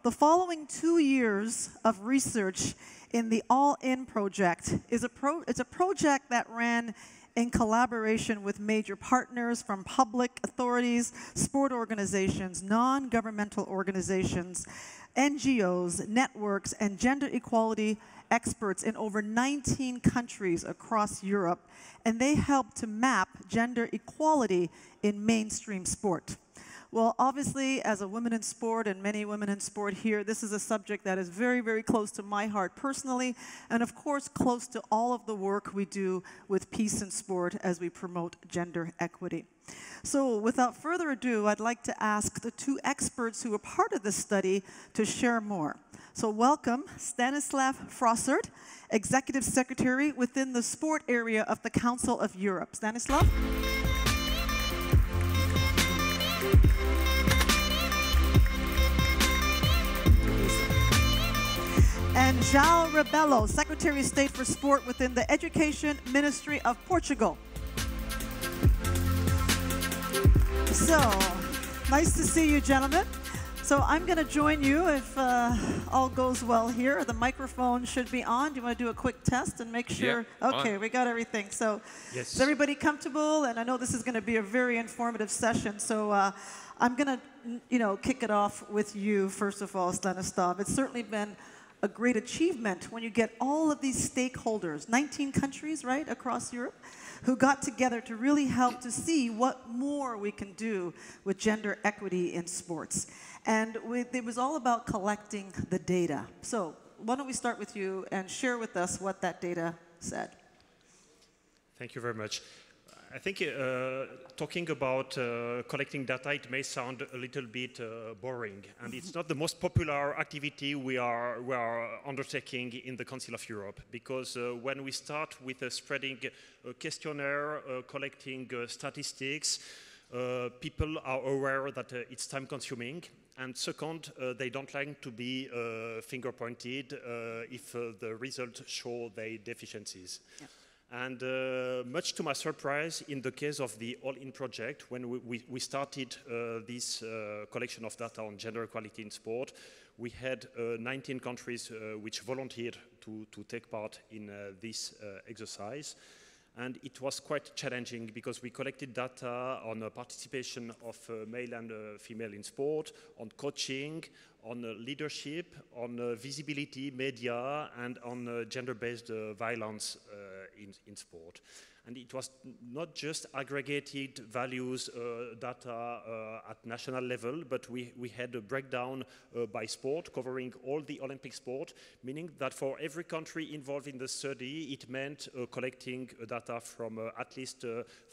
the following 2 years of research in the All In project is it's a project that ran in collaboration with major partners from public authorities, sport organizations, non-governmental organizations, NGOs, networks, and gender equality experts in over 19 countries across Europe, and they helped to map gender equality in mainstream sport. Well, obviously, as a woman in sport and many women in sport here, this is a subject that is very, very close to my heart personally, and of course, close to all of the work we do with Peace in Sport as we promote gender equity. So without further ado, I'd like to ask the 2 experts who were part of this study to share more. So welcome Stanislav Frossard, Executive Secretary within the sport area of the Council of Europe. Stanislav? And João Rebelo, Secretary of State for Sport within the Education Ministry of Portugal. So, nice to see you, gentlemen. So I'm going to join you if all goes well here. The microphone should be on. Do you want to do a quick test and make sure? Yeah, okay, we got everything. So yes. Is everybody comfortable? And I know this is going to be a very informative session. So I'm going to, kick it off with you, first of all, Stanislav. It's certainly been a great achievement when you get all of these stakeholders, 19 countries, right, across Europe, who got together to really help to see what more we can do with gender equity in sports. And it was all about collecting the data. So why don't we start with you and share with us what that data said. Thank you very much. I think talking about collecting data, it may sound a little bit boring, and it's not the most popular activity we are undertaking in the Council of Europe, because when we start with spreading a questionnaire, collecting statistics, people are aware that it's time-consuming, and second, they don't like to be finger-pointed if the results show their deficiencies. Yeah. And much to my surprise, in the case of the All In project, when we started this collection of data on gender equality in sport, we had 19 countries which volunteered to take part in this exercise. And it was quite challenging because we collected data on participation of male and female in sport, on coaching, on leadership, on visibility, media, and on gender-based violence in sport. And it was not just aggregated values data at national level, but we had a breakdown by sport covering all the Olympic sport, meaning that for every country involved in the study, it meant collecting data from at least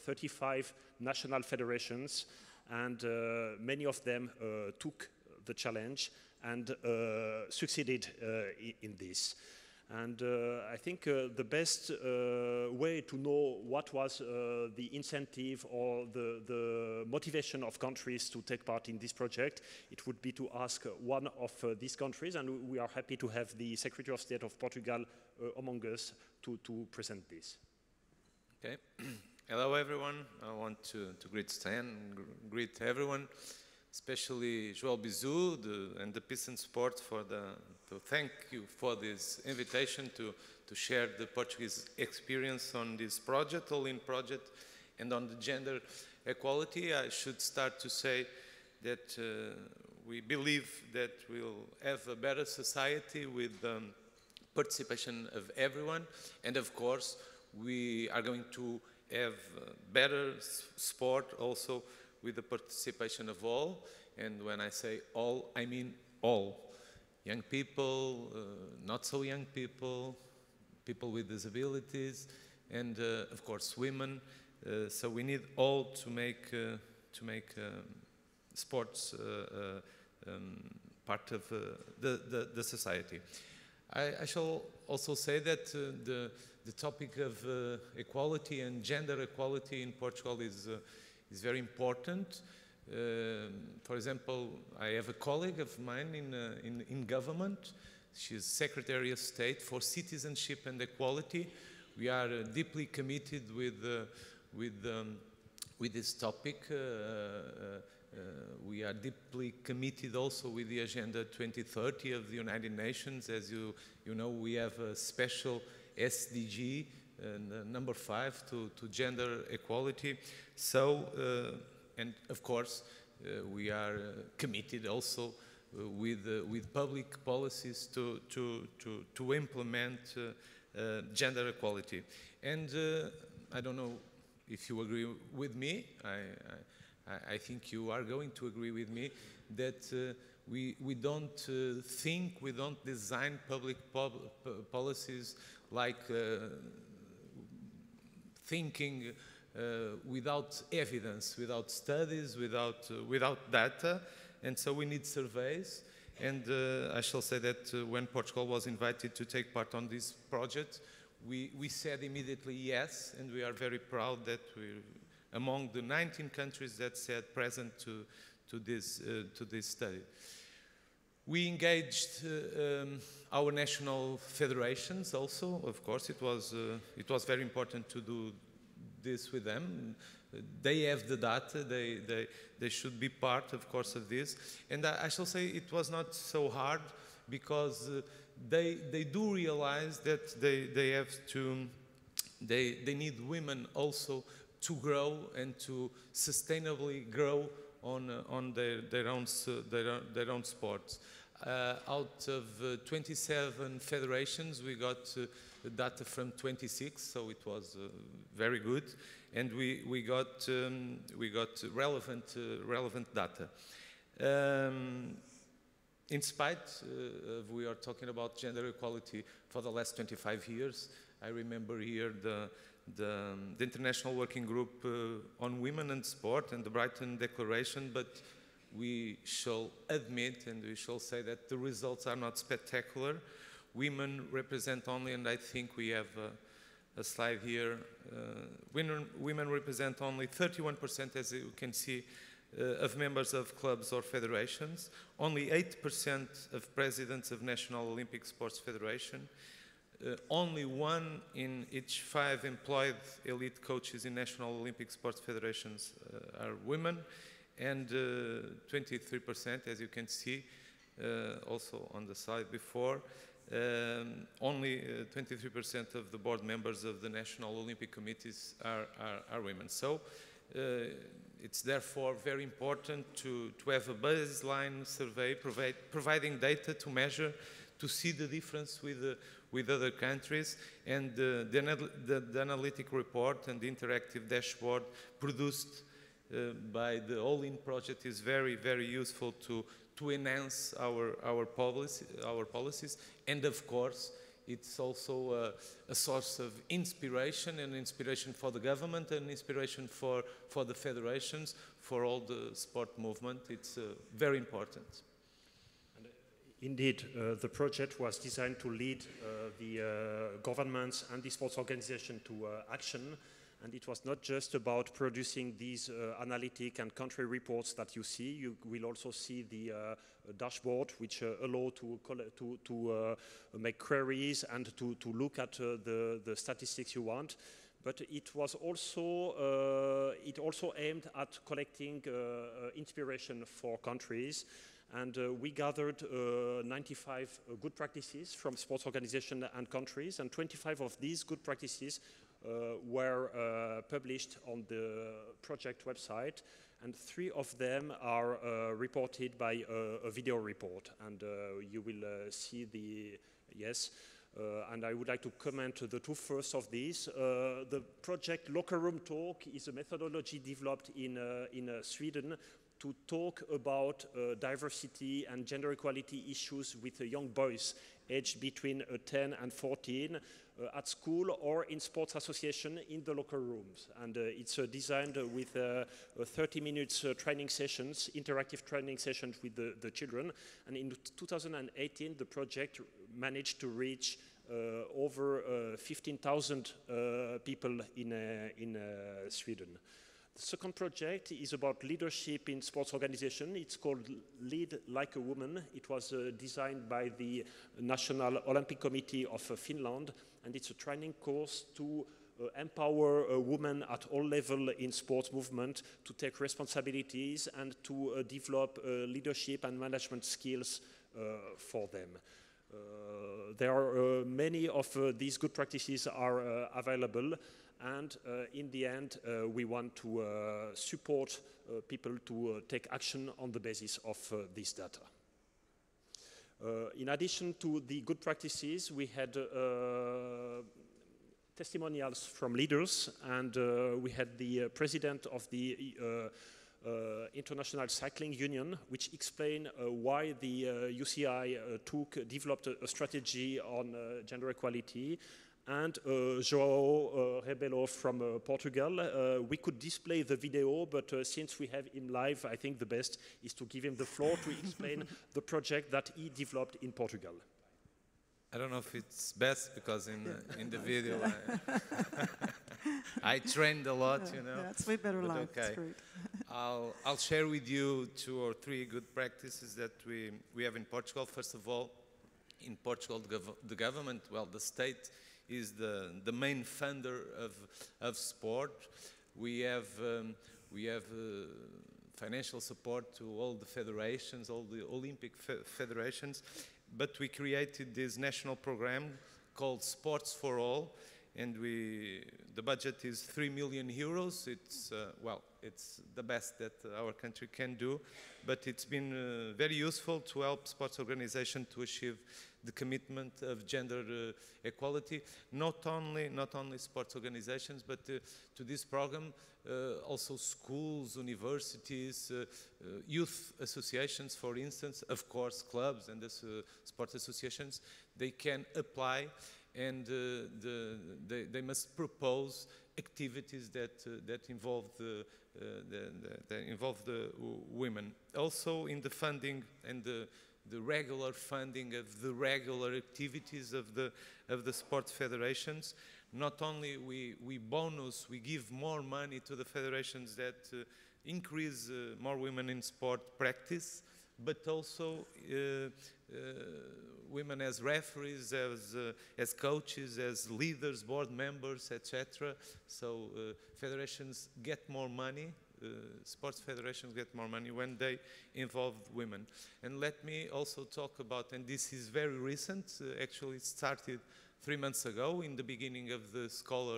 35 national federations, and many of them took the challenge and succeeded in this. And I think the best way to know what was the incentive or the motivation of countries to take part in this project, it would be to ask one of these countries, and we are happy to have the Secretary of State of Portugal among us to present this. Okay. Hello, everyone. I want to greet Stan, greet everyone, especially João Bizu and the Peace and Sport to thank you for this invitation to share the Portuguese experience on this project, All In project, and on the gender equality. I should start to say that we believe that we'll have a better society with participation of everyone, and of course we are going to have better sport also with the participation of all, and when I say all, I mean all. Young people, not so young people, people with disabilities, and of course women. So we need all to make sports part of the society. I shall also say that the topic of equality and gender equality in Portugal is very important. For example, I have a colleague of mine in government. She's Secretary of State for Citizenship and Equality. We are deeply committed with this topic, we are deeply committed also with the Agenda 2030 of the United Nations. As you know, we have a special SDG, number 5, to gender equality. So, and of course, we are committed also with public policies to implement gender equality. And I don't know if you agree with me. I think you are going to agree with me that we don't think, we don't design public policies like thinking without evidence, without studies, without data. And so we need surveys. And I shall say that when Portugal was invited to take part on this project, we said immediately yes, and we are very proud that we're among the 19 countries that said present to this study. We engaged our national federations also. Of course, it was very important to do this with them. They have the data. They should be part, of course, of this. And I shall say it was not so hard because they do realize that they have to. They need women also to grow and to sustainably grow on their own sports. Out of 27 federations, we got data from 26, so it was very good, and we got relevant data. In spite of we are talking about gender equality for the last 25 years, I remember here the International Working Group on Women and Sport and the Brighton Declaration, but we shall admit and we shall say that the results are not spectacular. Women represent only, and I think we have a slide here, women represent only 31%, as you can see, of members of clubs or federations, only 8% of presidents of National Olympic Sports Federation, only 1 in each 5 employed elite coaches in National Olympic Sports Federations are women, and 23%, as you can see, also on the slide before, only 23% of the board members of the National Olympic Committees are women. So it's therefore very important to have a baseline survey providing data to measure, to see the difference with other countries, and the analytic report and the interactive dashboard produced by the All-In project is very, very useful to enhance our policies, and of course it's also a source of inspiration, and inspiration for the government, and inspiration for the federations, for all the sport movement. It's very important. Indeed, the project was designed to lead the governments and the sports organization to action, and it was not just about producing these analytic and country reports that you see. You will also see the dashboard, which allow to make queries and to look at the statistics you want. But it was also aimed at collecting inspiration for countries. And we gathered 95 good practices from sports organizations and countries, and 25 of these good practices were published on the project website, and 3 of them are reported by a video report, and you will see the, yes. And I would like to comment the 2 first of these. The project Locker Room Talk is a methodology developed in Sweden to talk about diversity and gender equality issues with young boys aged between 10 and 14 at school or in sports association in the locker rooms. And it's designed with 30 minutes training sessions, interactive training sessions with the children. And in 2018, the project managed to reach over 15,000 people in Sweden. The second project is about leadership in sports organization. It's called Lead Like a Woman. It was designed by the National Olympic Committee of Finland, and it's a training course to empower women at all levels in sports movement to take responsibilities and to develop leadership and management skills for them. There are many of these good practices are available, and in the end we want to support people to take action on the basis of this data. In addition to the good practices, we had testimonials from leaders, and we had the president of the International Cycling Union, which explained why the UCI developed a strategy on gender equality, and João Rebelo from Portugal. We could display the video, but since we have him live, I think the best is to give him the floor to explain the project that he developed in Portugal. I don't know if it's best because in the video I trained a lot, you know. Yeah, it's way better live. Okay. It's great. I'll share with you 2 or 3 good practices that we have in Portugal. First of all, in Portugal, the government, well, the state is the main funder of sport. We have financial support to all the federations, all the Olympic federations, but we created this national program called Sports for All, and the budget is 3 million euros. It's well, it's the best that our country can do, but it's been very useful to help sports organizations to achieve the commitment of gender equality. Not only sports organizations, but to this program also schools, universities, youth associations, for instance, of course, clubs and sports associations. They can apply, and they must propose activities that involve the women. Also, in the funding and the regular funding of the regular activities of the sport federations, not only we give more money to the federations that increase more women in sport practice, but also women as referees, as coaches, as leaders, board members, etc. So federations get more money, sports federations get more money when they involve women. And let me also talk about, and this is very recent, actually it started 3 months ago in the beginning of the school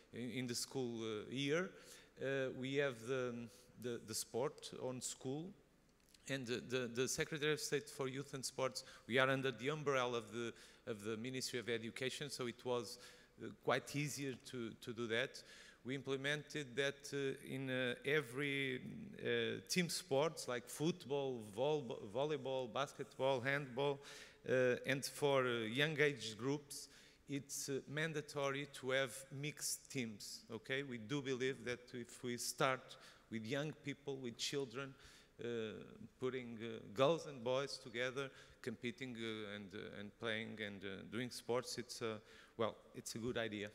year. We have the sport on school. And the Secretary of State for Youth and Sports, we are under the umbrella of the Ministry of Education, so it was quite easier to do that. We implemented that in every team sports like football, volleyball, basketball, handball, and for young age groups, it's mandatory to have mixed teams, okay? We do believe that if we start with young people, with children, putting girls and boys together, competing and playing and doing sports, it's a good idea.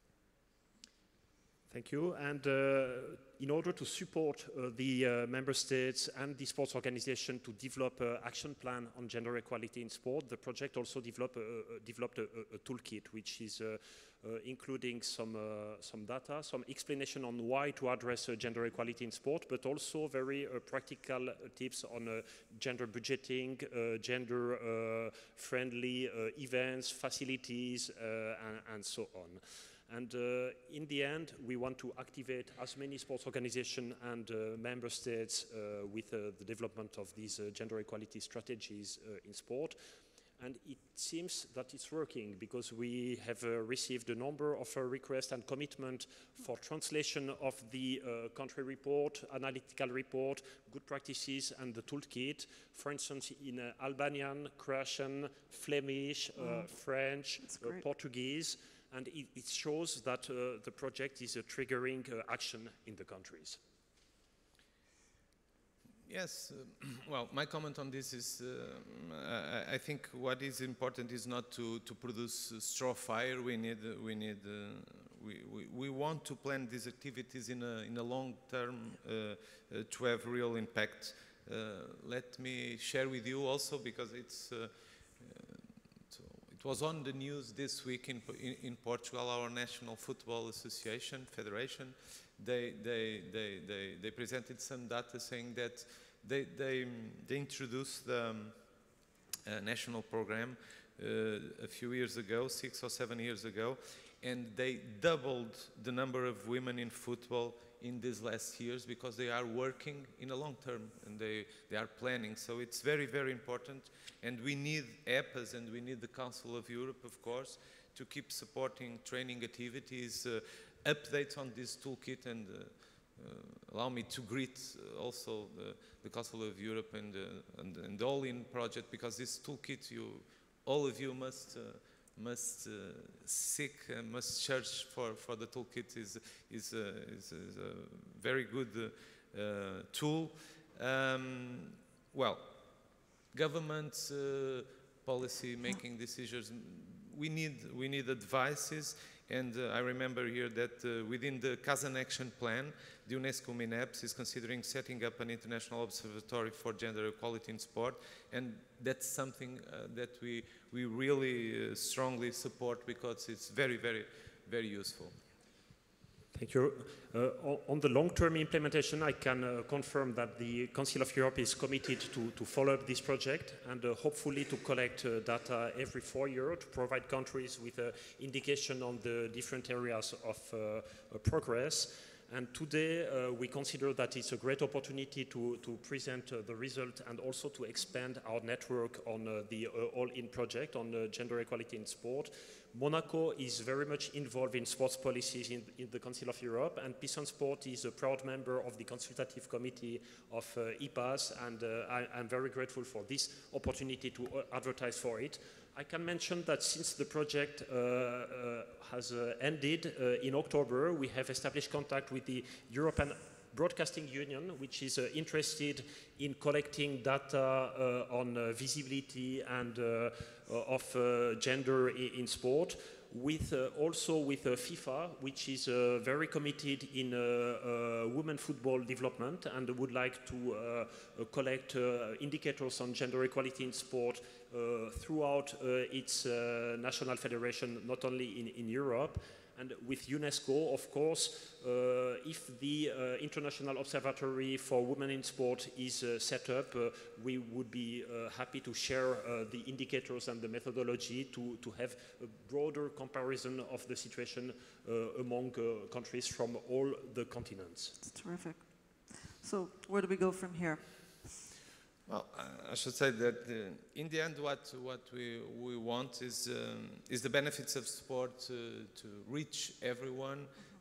Thank you. And in order to support the member states and the sports organization to develop an action plan on gender equality in sport, the project also developed a toolkit, which is including some data, some explanation on why to address gender equality in sport, but also very practical tips on gender budgeting, gender-friendly events, facilities, and so on. And in the end, we want to activate as many sports organizations and member states with the development of these gender equality strategies in sport. And it seems that it's working because we have received a number of requests and commitment for translation of the country report, analytical report, good practices, and the toolkit. For instance, in Albanian, Croatian, Flemish, French, Portuguese. And it shows that the project is triggering action in the countries. Yes, well, my comment on this is, I think what is important is not to produce straw fire. We want to plan these activities in a long term to have real impact. Let me share with you also, because it was on the news this week in Portugal. Our National Football Association, Federation, they presented some data saying that they introduced the national program a few years ago, 6 or 7 years ago, and they doubled the number of women in football in these last years because they are working in a long term and they are planning. So it's very, very important, and we need EPAs and we need the Council of Europe, of course, to keep supporting training activities, updates on this toolkit, and allow me to greet also the Council of Europe and the All-In project, because this toolkit, all of you must seek and must search for the toolkit. Is a very good tool. Well, government policy making decisions, we need advices. And I remember here that within the Kazan Action Plan, the UNESCO MINEPS is considering setting up an international observatory for gender equality in sport, and that's something that we really strongly support, because it's very, very, very useful. Thank you. On the long-term implementation, I can confirm that the Council of Europe is committed to follow up this project and hopefully to collect data every 4 years to provide countries with an indication on the different areas of progress. And today, we consider that it's a great opportunity to present the result and also to expand our network on the All-In project on gender equality in sport. Monaco is very much involved in sports policies in the Council of Europe, and Peace and Sport is a proud member of the consultative committee of EPAS, and I'm very grateful for this opportunity to advertise for it. I can mention that since the project has ended in October, we have established contact with the European Broadcasting Union, which is interested in collecting data on visibility and of gender in sport, also with FIFA, which is very committed in women football development and would like to collect indicators on gender equality in sport throughout its national federation, not only in Europe. And with UNESCO, of course, if the International Observatory for Women in Sport is set up, we would be happy to share the indicators and the methodology to have a broader comparison of the situation among countries from all the continents. That's terrific. So where do we go from here? Well, I should say that in the end, what we want is the benefits of sport to reach everyone,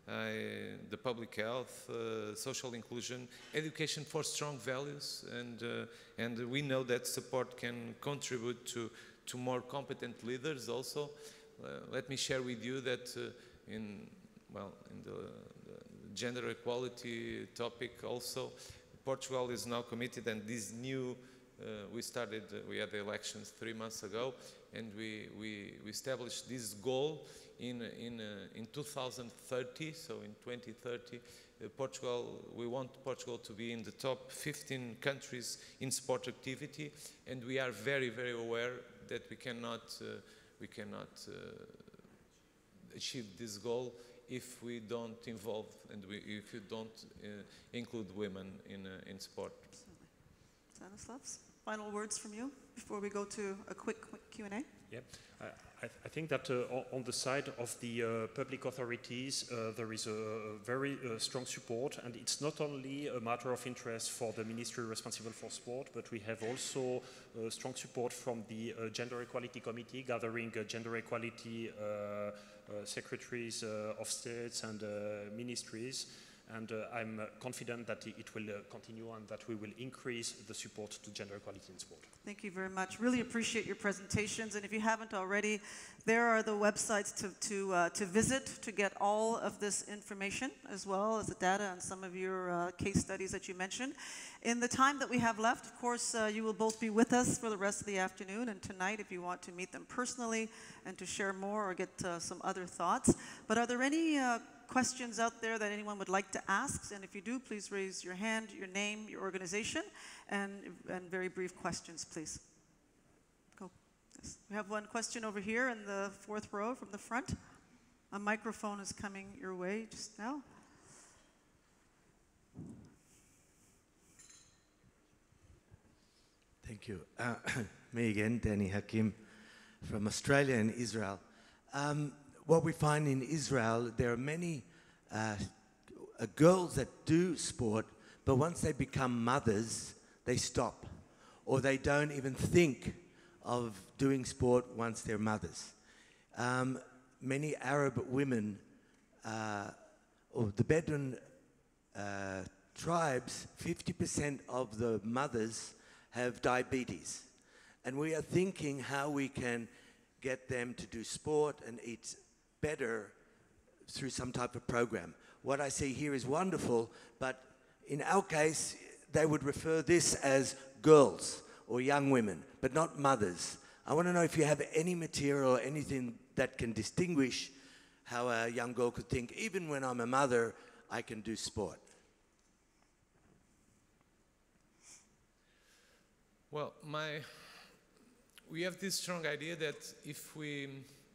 the public health, social inclusion, education for strong values, and we know that sport can contribute to more competent leaders also. Let me share with you that in the gender equality topic also, Portugal is now committed, and this new, we had the elections 3 months ago, and we established this goal in 2030, so in 2030, we want Portugal to be in the top 15 countries in sport activity, and we are very, very aware that we cannot achieve this goal if we don't involve and if you don't include women in sport. Absolutely. Stanislavs, final words from you before we go to a quick Q&A? Yeah, I think that on the side of the public authorities, there is a very strong support, and it's not only a matter of interest for the ministry responsible for sport, but we have also strong support from the Gender Equality Committee, gathering gender equality secretaries of states and ministries, and I'm confident that it will continue and that we will increase the support to gender equality in sport. Thank you very much. Really appreciate your presentations, and if you haven't already, there are the websites to visit to get all of this information, as well as the data and some of your case studies that you mentioned. In the time that we have left, of course, you will both be with us for the rest of the afternoon and tonight if you want to meet them personally and to share more or get some other thoughts. But are there any questions out there that anyone would like to ask? And if you do, please raise your hand, your name, your organization, and very brief questions, please. Go. Yes. We have one question over here in the fourth row from the front. A microphone is coming your way just now. Thank you. Me again, Danny Hakim from Australia and Israel. What we find in Israel, there are many girls that do sport, but once they become mothers, they stop. Or they don't even think of doing sport once they're mothers. Many Arab women, or the Bedouin tribes, 50% of the mothers have diabetes. And we are thinking how we can get them to do sport and eat better through some type of program. What I see here is wonderful, but in our case, they would refer this as girls or young women, but not mothers. I want to know if you have any material or anything that can distinguish how a young girl could think, even when I'm a mother, I can do sport. Well, we have this strong idea that if we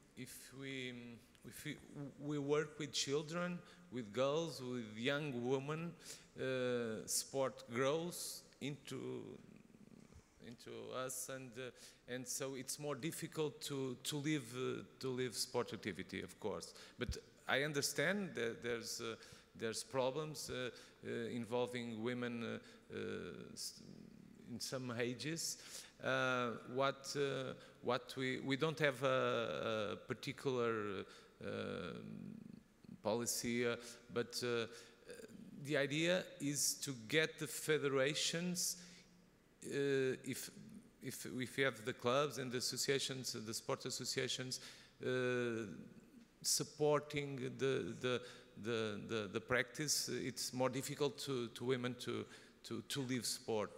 work with children, with girls, with young women, sport grows into us, and so it's more difficult to live sport activity, of course. But I understand that there's problems involving women in some ages. We don't have a particular policy, but the idea is to get the federations, if we have the clubs and the associations, the sport associations, supporting the practice. It's more difficult to women to leave sport.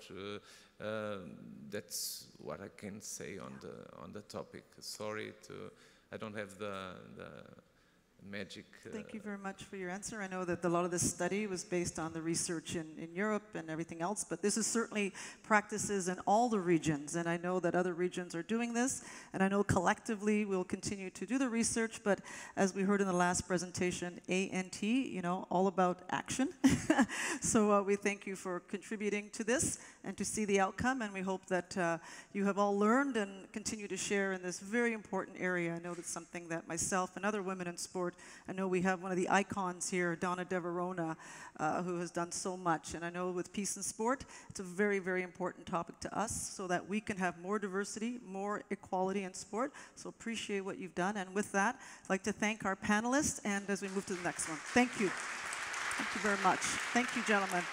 That's what I can say on the topic. Sorry, I don't have the magic. Thank you very much for your answer. I know that a lot of this study was based on the research in Europe and everything else, but this is certainly practices in all the regions, and I know that other regions are doing this, and I know collectively we'll continue to do the research, but as we heard in the last presentation, ANT, all about action. So we thank you for contributing to this and to see the outcome, and we hope that you have all learned and continue to share in this very important area. I know that's something that myself and other women in sport, I know we have one of the icons here, Donna De Verona, who has done so much. And I know with peace in sport, it's a very, very important topic to us so that we can have more diversity, more equality in sport. So appreciate what you've done. And with that, I'd like to thank our panelists and as we move to the next one. Thank you. Thank you very much. Thank you, gentlemen.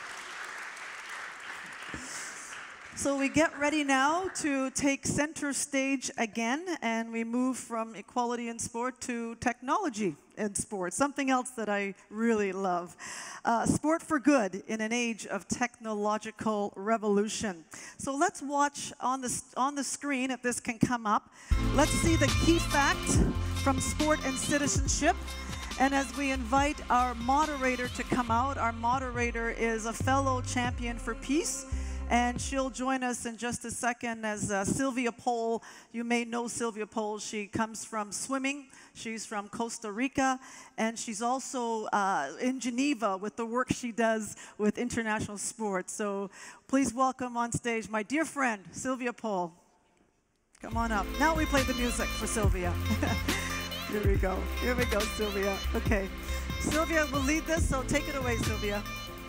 So we get ready now to take center stage again, and we move from equality in sport to technology in sport, something else that I really love. Sport for good in an age of technological revolution. So let's watch on the screen, if this can come up. Let's see the key fact from Sport and Citizenship. And as we invite our moderator to come out, our moderator is a fellow champion for peace. And she'll join us in just a second as Sylvia Pohl. You may know Sylvia Pohl. She comes from swimming. She's from Costa Rica. And she's also in Geneva with the work she does with international sports. So please welcome on stage my dear friend, Sylvia Pohl. Come on up. Now we play the music for Sylvia. Here we go. Here we go, Sylvia. Okay. Sylvia will lead this, so take it away, Sylvia.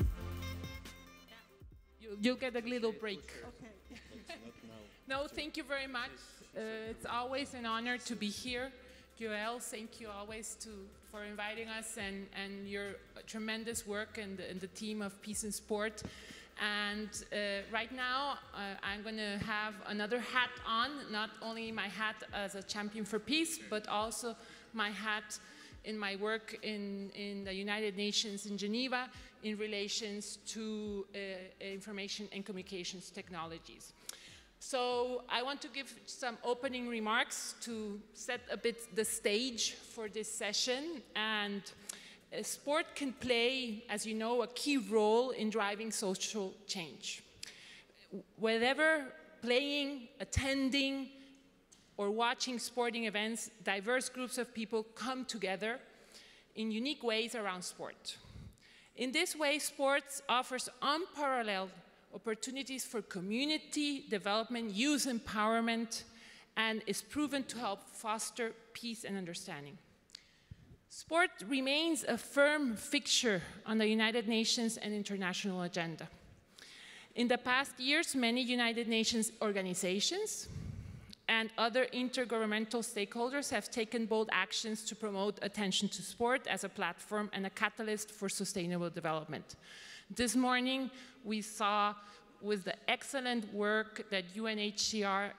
You'll get a little break. Okay. No, thank you very much. It's always an honor to be here. Joel, thank you always for inviting us and your tremendous work and the team of Peace in Sport. And right now, I'm going to have another hat on, not only my hat as a champion for peace, but also my hat in my work in the United Nations in Geneva in relations to information and communications technologies. So I want to give some opening remarks to set a bit the stage for this session. And sport can play, as you know, a key role in driving social change. Whether playing, attending, or watching sporting events, diverse groups of people come together in unique ways around sport. In this way, sports offers unparalleled opportunities for community development, youth empowerment, and is proven to help foster peace and understanding. Sport remains a firm fixture on the United Nations and international agenda. In the past years, many United Nations organizations and other intergovernmental stakeholders have taken bold actions to promote attention to sport as a platform and a catalyst for sustainable development. This morning, we saw with the excellent work that UNHCR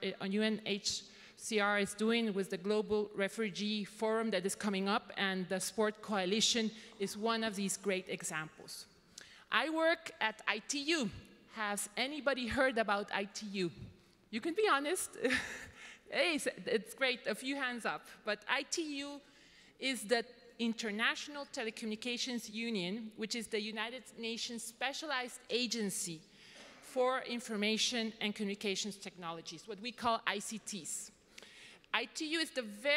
is doing with the Global Refugee Forum that is coming up, and the Sport Coalition is one of these great examples. I work at ITU. Has anybody heard about ITU? You can be honest. Hey, it's great, a few hands up. But ITU is the International Telecommunications Union, which is the United Nations specialized agency for information and communications technologies, what we call ICTs. ITU is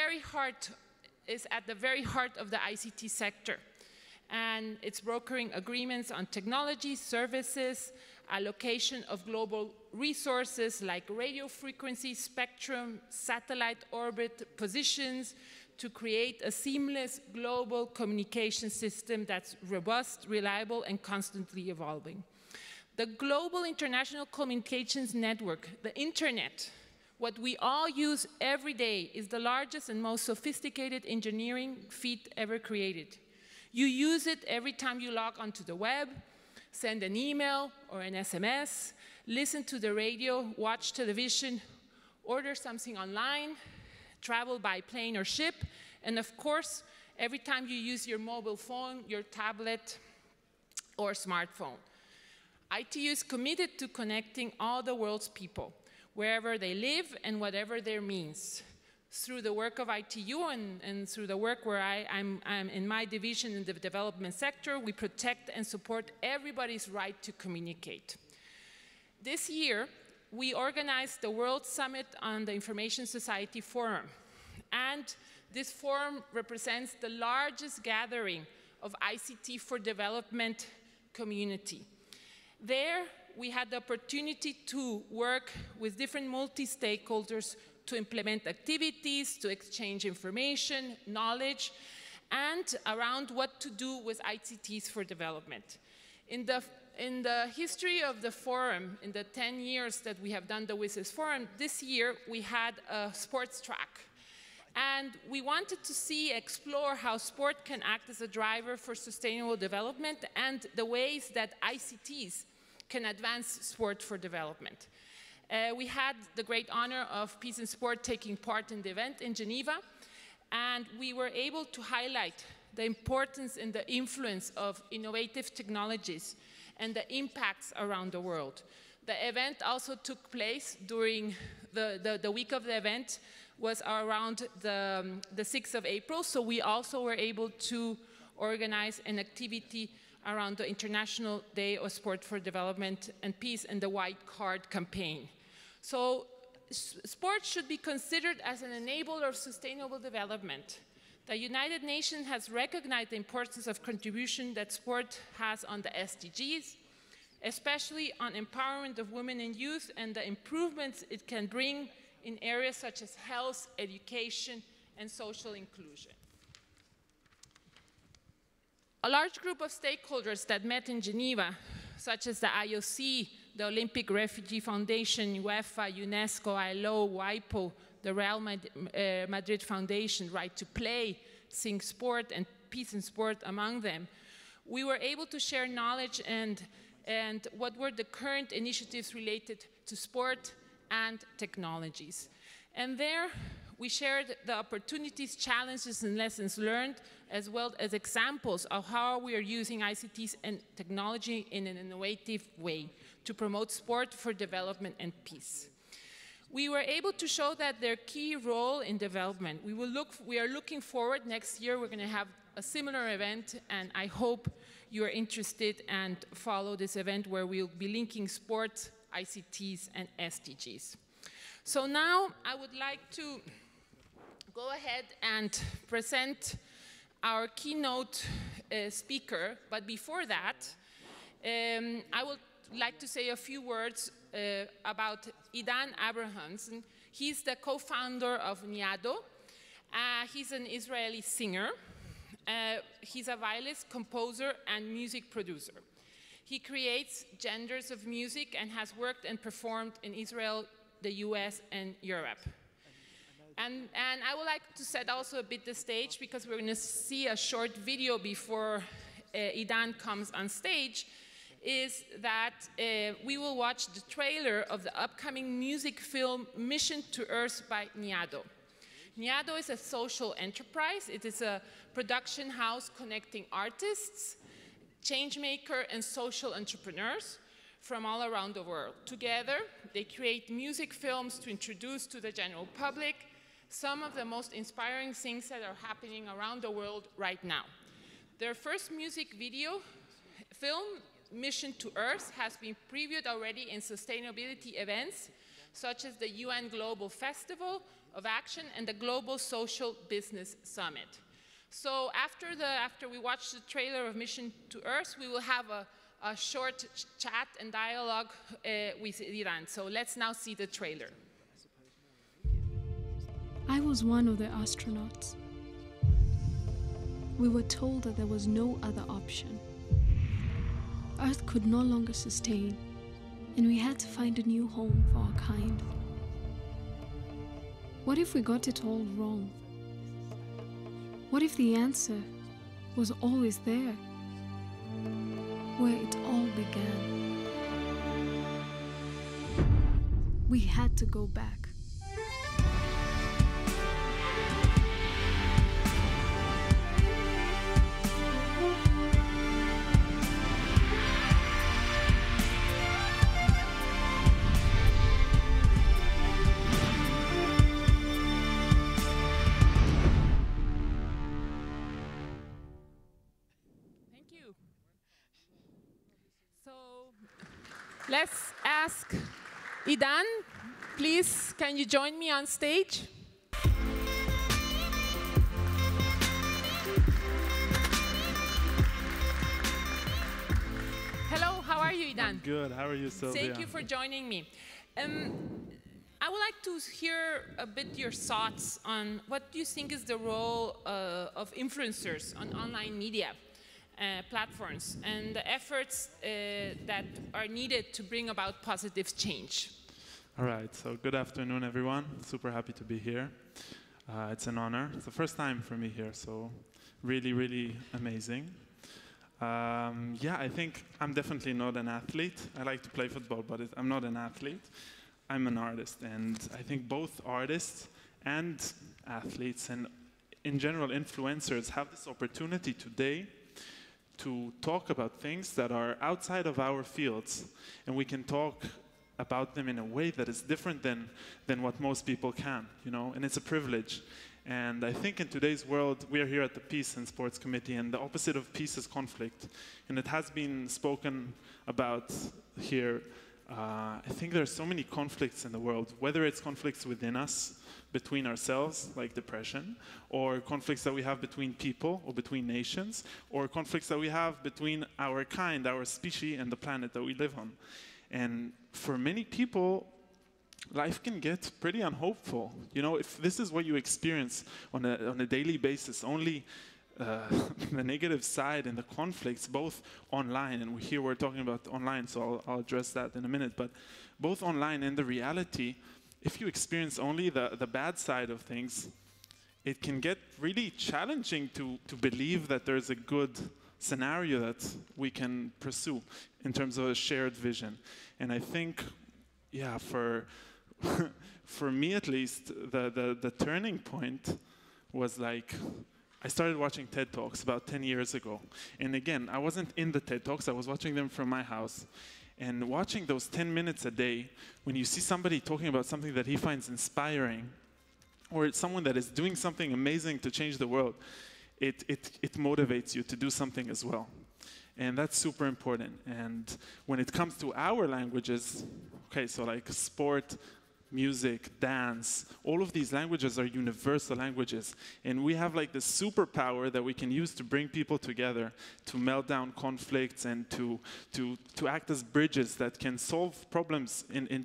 at the very heart of the ICT sector, and it's brokering agreements on technology, services, allocation of global resources like radio frequency, spectrum, satellite orbit positions to create a seamless global communication system that's robust, reliable, and constantly evolving. The global international communications network, the internet, what we all use every day, is the largest and most sophisticated engineering feat ever created. You use it every time you log onto the web, send an email or an SMS, listen to the radio, watch television, order something online, travel by plane or ship, and of course, every time you use your mobile phone, your tablet, or smartphone. ITU is committed to connecting all the world's people, wherever they live and whatever their means. Through the work of ITU and through the work where I'm in my division in the development sector, we protect and support everybody's right to communicate. This year, we organized the World Summit on the Information Society Forum. And this forum represents the largest gathering of ICT for development community. There, we had the opportunity to work with different multi-stakeholders to implement activities, to exchange information, knowledge, and around what to do with ICTs for development. In the history of the forum, in the 10 years that we have done the WSIS Forum, this year we had a sports track. And we wanted to explore how sport can act as a driver for sustainable development and the ways that ICTs can advance sport for development. We had the great honor of Peace and Sport taking part in the event in Geneva, and we were able to highlight the importance and the influence of innovative technologies and the impacts around the world. The event also took place during the week of the event was around the 6th of April, so we also were able to organize an activity around the International Day of Sport for Development and Peace and the White Card campaign. So sport should be considered as an enabler of sustainable development. The United Nations has recognized the importance of contribution that sport has on the SDGs, especially on empowerment of women and youth and the improvements it can bring in areas such as health, education, and social inclusion. A large group of stakeholders that met in Geneva, such as the IOC, the Olympic Refugee Foundation, UEFA, UNESCO, ILO, WIPO, the Real Madrid Foundation, Right to Play, Think Sport, and Peace and Sport among them, we were able to share knowledge and what were the current initiatives related to sport and technologies. And there, we shared the opportunities, challenges, and lessons learned, as well as examples of how we are using ICTs and technology in an innovative way to promote sport for development and peace. We were able to show that their key role in development. We are looking forward. Next year, we're going to have a similar event, and I hope you are interested and follow this event where we'll be linking sport, ICTs, and SDGs. So now I would like to go ahead and present our keynote speaker, but before that, I would like to say a few words about Idan Abrahamson. He's the co-founder of Niado. He's an Israeli singer. He's a violist, composer, and music producer. He creates genres of music and has worked and performed in Israel, the US, and Europe. And I would like to set also a bit the stage, because we're going to see a short video before Idan comes on stage, is that we will watch the trailer of the upcoming music film Mission to Earth by Niado. Niado is a social enterprise. It is a production house connecting artists, changemaker, and social entrepreneurs from all around the world. Together, they create music films to introduce to the general public some of the most inspiring things that are happening around the world right now. Their first music video film, Mission to Earth, has been previewed already in sustainability events such as the UN Global Festival of Action and the Global Social Business Summit. So after we watch the trailer of Mission to Earth, we will have a short chat and dialogue with Idan. So let's now see the trailer. I was one of the astronauts. We were told that there was no other option. Earth could no longer sustain, and we had to find a new home for our kind. What if we got it all wrong? What if the answer was always there, where it all began? We had to go back. Let's ask Idan, please, can you join me on stage? Hello, how are you, Idan? I'm good. How are you, Sylvia? Thank you for joining me. I would like to hear a bit your thoughts on what do you think is the role of influencers on online media platforms and the efforts that are needed to bring about positive change. All right, so good afternoon, everyone. Super happy to be here. It's an honor. It's the first time for me here, so really, really amazing. Yeah, I think I'm definitely not an athlete. I like to play football, but I'm not an athlete. I'm an artist, and I think both artists and athletes and, in general, influencers have this opportunity today to talk about things that are outside of our fields, and we can talk about them in a way that is different than what most people can, you know, and it's a privilege. And I think in today's world, we are here at the Peace and Sports Committee, and the opposite of peace is conflict. And it has been spoken about here. I think there are so many conflicts in the world, whether it's conflicts within us, between ourselves, like depression, or conflicts that we have between people or between nations, or conflicts that we have between our kind, our species, and the planet that we live on. And for many people, life can get pretty unhopeful. You know, if this is what you experience on a daily basis, only the negative side and the conflicts, both online, and here we're talking about online, so I'll address that in a minute, but both online and the reality, if you experience only the bad side of things, it can get really challenging to believe that there's a good scenario that we can pursue in terms of a shared vision. And I think, yeah, for me at least, the turning point was like, I started watching TED Talks about 10 years ago. And again, I wasn't in the TED Talks, I was watching them from my house. And watching those 10 minutes a day, when you see somebody talking about something that he finds inspiring, or it's someone that is doing something amazing to change the world, it motivates you to do something as well. And that's super important. And when it comes to our languages, okay, so like sport, music, dance, all of these languages are universal languages. And we have like this superpower that we can use to bring people together, to melt down conflicts, and to act as bridges that can solve problems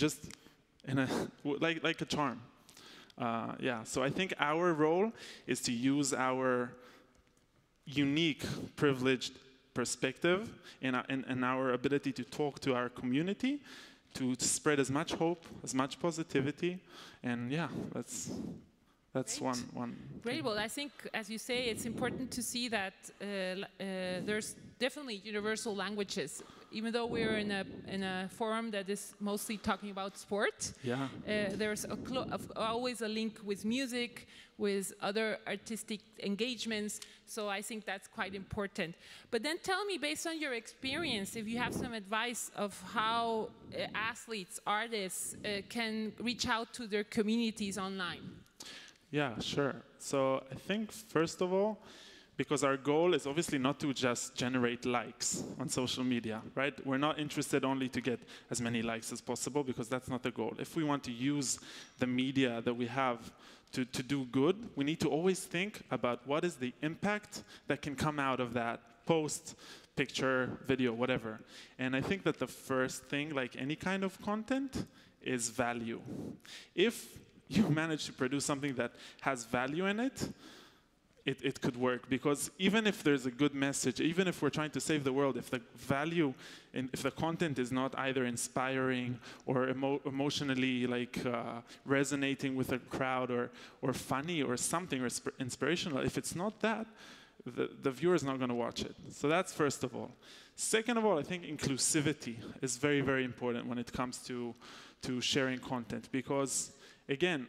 like a charm. Yeah, so I think our role is to use our unique, privileged perspective and our ability to talk to our community to spread as much hope, as much positivity, and yeah, that's one. Great. Well, I think, as you say, it's important to see that there's definitely universal languages. Even though we're in a forum that is mostly talking about sport, yeah. There's always a link with music, with other artistic engagements. So I think that's quite important. But then tell me, based on your experience, if you have some advice of how athletes, artists can reach out to their communities online. Yeah, sure. So I think, first of all, because our goal is obviously not to just generate likes on social media, right? We're not interested only to get as many likes as possible, because that's not the goal. If we want to use the media that we have to do good, we need to always think about what is the impact that can come out of that post, picture, video, whatever. And I think that the first thing, like any kind of content, is value. If you manage to produce something that has value in it, it could work, because even if there's a good message, even if we're trying to save the world, if the value, if the content is not either inspiring or emotionally resonating with a crowd, or funny or something, or inspirational, if it's not that, the viewer is not going to watch it. So that's first of all. Second of all, I think inclusivity is very, very important when it comes to sharing content, because again,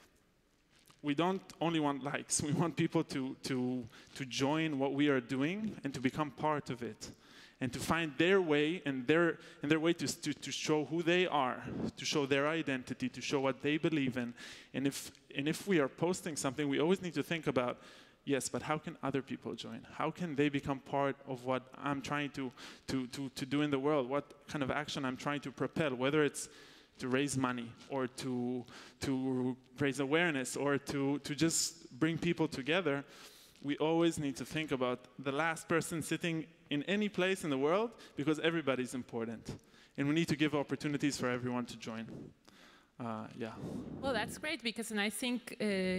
we don't only want likes. We want people to join what we are doing and to become part of it, and to find their way and their way to show who they are, to show their identity, to show what they believe in. And if we are posting something, we always need to think about, yes, but how can other people join? How can they become part of what I'm trying to do in the world? What kind of action I'm trying to propel, whether it's to raise money, or to raise awareness, or to just bring people together. We always need to think about the last person sitting in any place in the world, because everybody's important. And we need to give opportunities for everyone to join. Yeah. Well, that's great, because and I think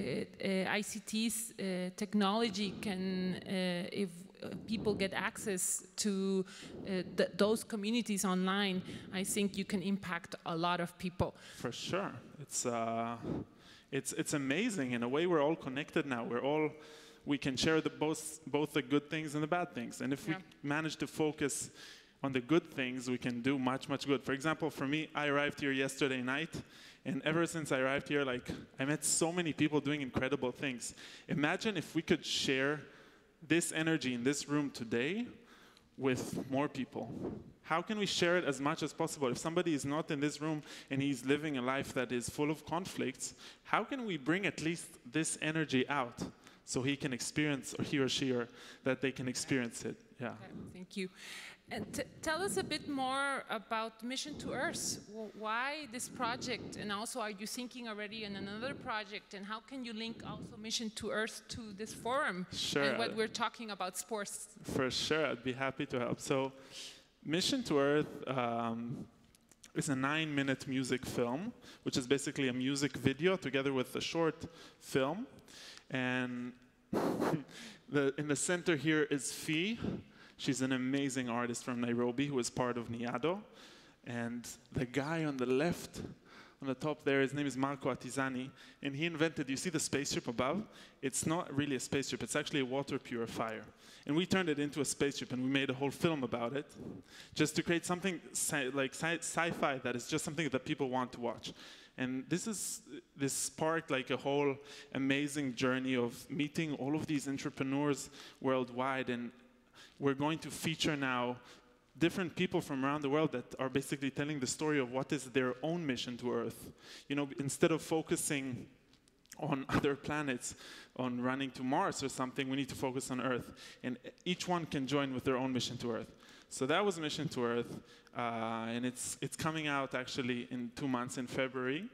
ICT's technology can, if people get access to those communities online, I think you can impact a lot of people. For sure. It's amazing. In a way, we're all connected now. We can share both the good things and the bad things. And if we manage to focus on the good things, we can do much, much good. For example, for me, I arrived here yesterday night, and ever since I arrived here, I met so many people doing incredible things. Imagine if we could share this energy in this room today with more people. How can we share it as much as possible? If somebody is not in this room and he's living a life that is full of conflicts, how can we bring at least this energy out so he can experience, or he or she, or that they can experience it? Yeah. Okay, thank you. And tell us a bit more about Mission to Earth. Why this project? And also, are you thinking already in another project? And how can you link also Mission to Earth to this forum? Sure. And what we're talking about sports? For sure, I'd be happy to help. So, Mission to Earth is a 9-minute music film, which is basically a music video together with a short film. And in the center here is Fee. She's an amazing artist from Nairobi who is part of Niado. And the guy on the left, on the top there, his name is Marco Atizani. And he invented, you see the spaceship above? It's not really a spaceship, it's actually a water purifier. And we turned it into a spaceship, and we made a whole film about it, just to create something like sci-fi that is just something that people want to watch. And this sparked like a whole amazing journey of meeting all of these entrepreneurs worldwide. And we're going to feature now different people from around the world that are basically telling the story of what is their own mission to Earth. You know, instead of focusing on other planets, on running to Mars or something, we need to focus on Earth. And each one can join with their own mission to Earth. So that was Mission to Earth, and it's coming out actually in 2 months in February.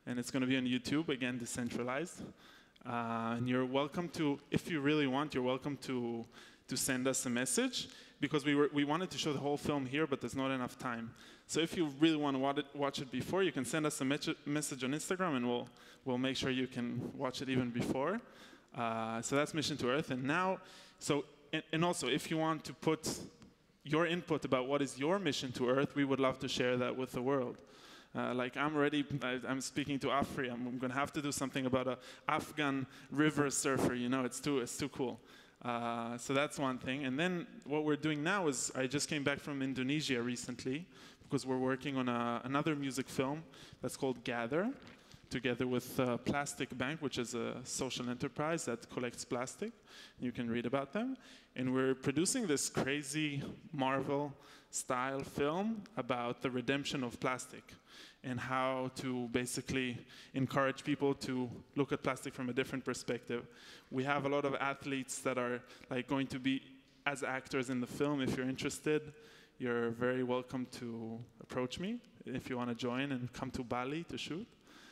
and it's going to be on YouTube, again, decentralized. And you're welcome to, if you really want, you're welcome to send us a message, because we wanted to show the whole film here, but there's not enough time. So if you really want to watch it before, you can send us a message on Instagram, and we'll make sure you can watch it even before. So that's Mission to Earth. And now, and also, if you want to put your input about what is your mission to Earth, we would love to share that with the world. Like I'm speaking to Afri. I'm going to have to do something about an Afghan river surfer. You know, it's too cool. So that's one thing. And then what we're doing now is, I just came back from Indonesia recently, because we're working on another music film that's called Gather, together with Plastic Bank, which is a social enterprise that collects plastic. You can read about them. And we're producing this crazy Marvel-style film about the redemption of plastic and how to basically encourage people to look at plastic from a different perspective. We have a lot of athletes that are like going to be as actors in the film. If you're interested, you're very welcome to approach me if you want to join and come to Bali to shoot.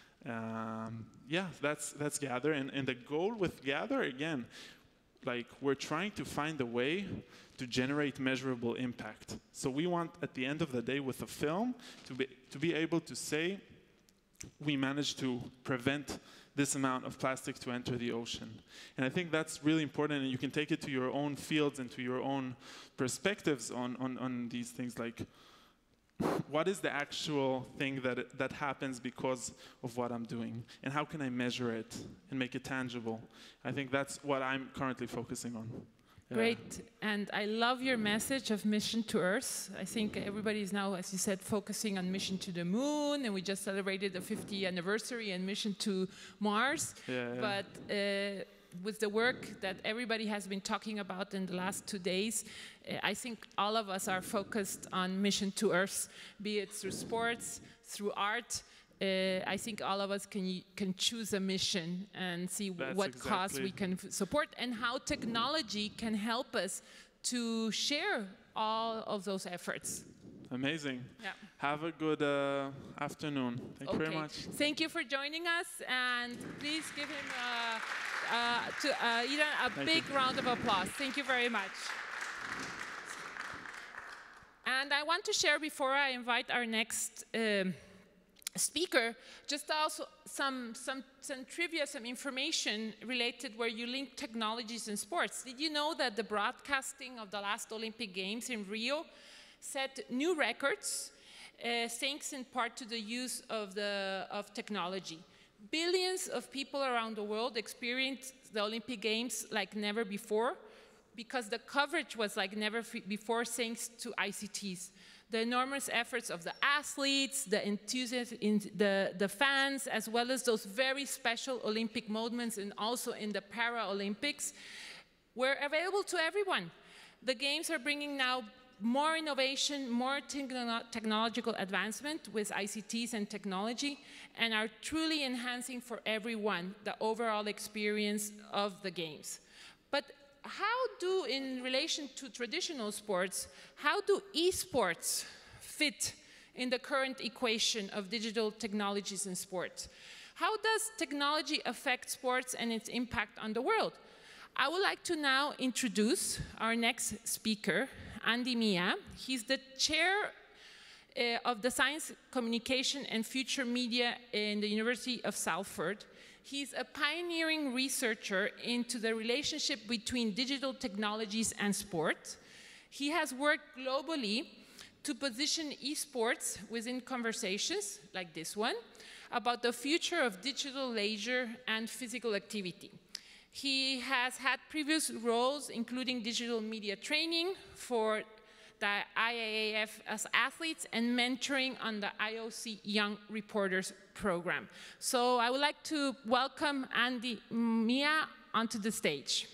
Yeah, that's Gather. And the goal with Gather, again, like we're trying to find a way to generate measurable impact. So we want, at the end of the day, with a film, to be able to say, we managed to prevent this amount of plastic to enter the ocean. And I think that's really important, and you can take it to your own fields and to your own perspectives on these things, like what is the actual thing that happens because of what I'm doing, and how can I measure it and make it tangible? I think that's what I'm currently focusing on. Yeah. Great, and I love your message of Mission to Earth. I think everybody is now, as you said, focusing on Mission to the Moon, and we just celebrated the 50th anniversary and Mission to Mars. Yeah. But with the work that everybody has been talking about in the last 2 days, I think all of us are focused on Mission to Earth, be it through sports, through art. I think all of us can choose a mission and see what cause we can support, and how technology can help us to share all of those efforts. Amazing. Yeah. Have a good afternoon. Thank you very much. Thank you for joining us, and please give him a big round of applause. Thank you very much. And I want to share, before I invite our next speaker, just also some trivia, some information related where you link technologies and sports. Did you know that the broadcasting of the last Olympic Games in Rio set new records, thanks in part to the use of technology? Billions of people around the world experienced the Olympic Games like never before, because the coverage was like never before, thanks to ICTs. The enormous efforts of the athletes, the enthusiasts, the fans, as well as those very special Olympic moments, and also in the Paralympics, were available to everyone. The Games are bringing now more innovation, more technological advancement with ICTs and technology, and are truly enhancing for everyone the overall experience of the Games. But in relation to traditional sports, how do esports fit in the current equation of digital technologies in sports? How does technology affect sports and its impact on the world? I would like to now introduce our next speaker, Andy Mia. He's the chair of the Science, Communication and Future Media in the University of Salford. He's a pioneering researcher into the relationship between digital technologies and sport. He has worked globally to position esports within conversations, like this one, about the future of digital leisure and physical activity. He has had previous roles, including digital media training for the IAAF as athletes and mentoring on the IOC Young Reporters program. So I would like to welcome Andy Mia onto the stage.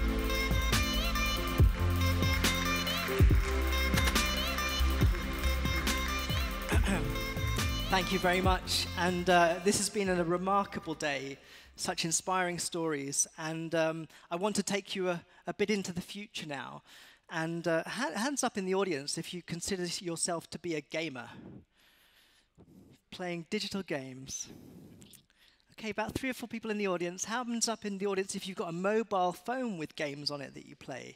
Thank you very much. And this has been a remarkable day, such inspiring stories. And I want to take you a bit into the future now. And hands up in the audience if you consider yourself to be a gamer. Playing digital games. Okay, about 3 or 4 people in the audience. How happens up in the audience if you've got a mobile phone with games on it that you play?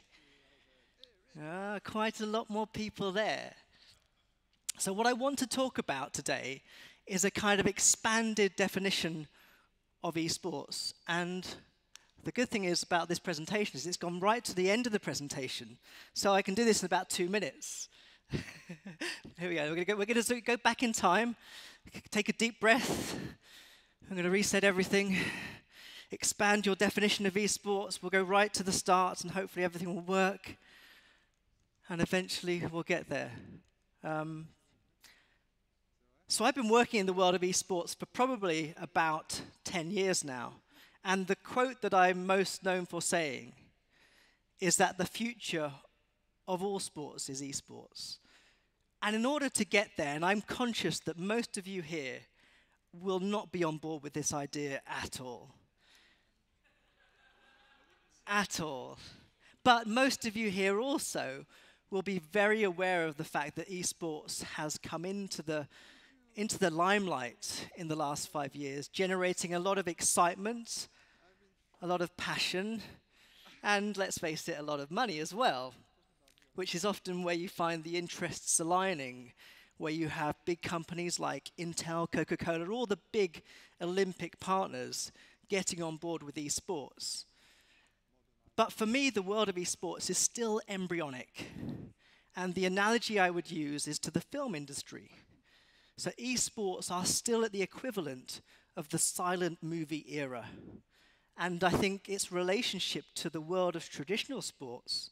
Quite a lot more people there. So what I want to talk about today is a kind of expanded definition of esports. And the good thing is about this presentation is it's gone right to the end of the presentation. So I can do this in about 2 minutes. Here we go. We're going to go back in time, take a deep breath. I'm going to reset everything, expand your definition of esports. We'll go right to the start, and hopefully everything will work. And eventually we'll get there. So I've been working in the world of esports for probably about 10 years now. And the quote that I'm most known for saying is that the future of all sports is esports. And in order to get there, and I'm conscious that most of you here will not be on board with this idea at all. At all. But most of you here also will be very aware of the fact that esports has come into the limelight in the last 5 years, generating a lot of excitement, a lot of passion, and let's face it, a lot of money as well, which is often where you find the interests aligning, where you have big companies like Intel, Coca-Cola, all the big Olympic partners getting on board with esports. But for me, the world of esports is still embryonic. And the analogy I would use is to the film industry. So esports are still at the equivalent of the silent movie era. And I think its relationship to the world of traditional sports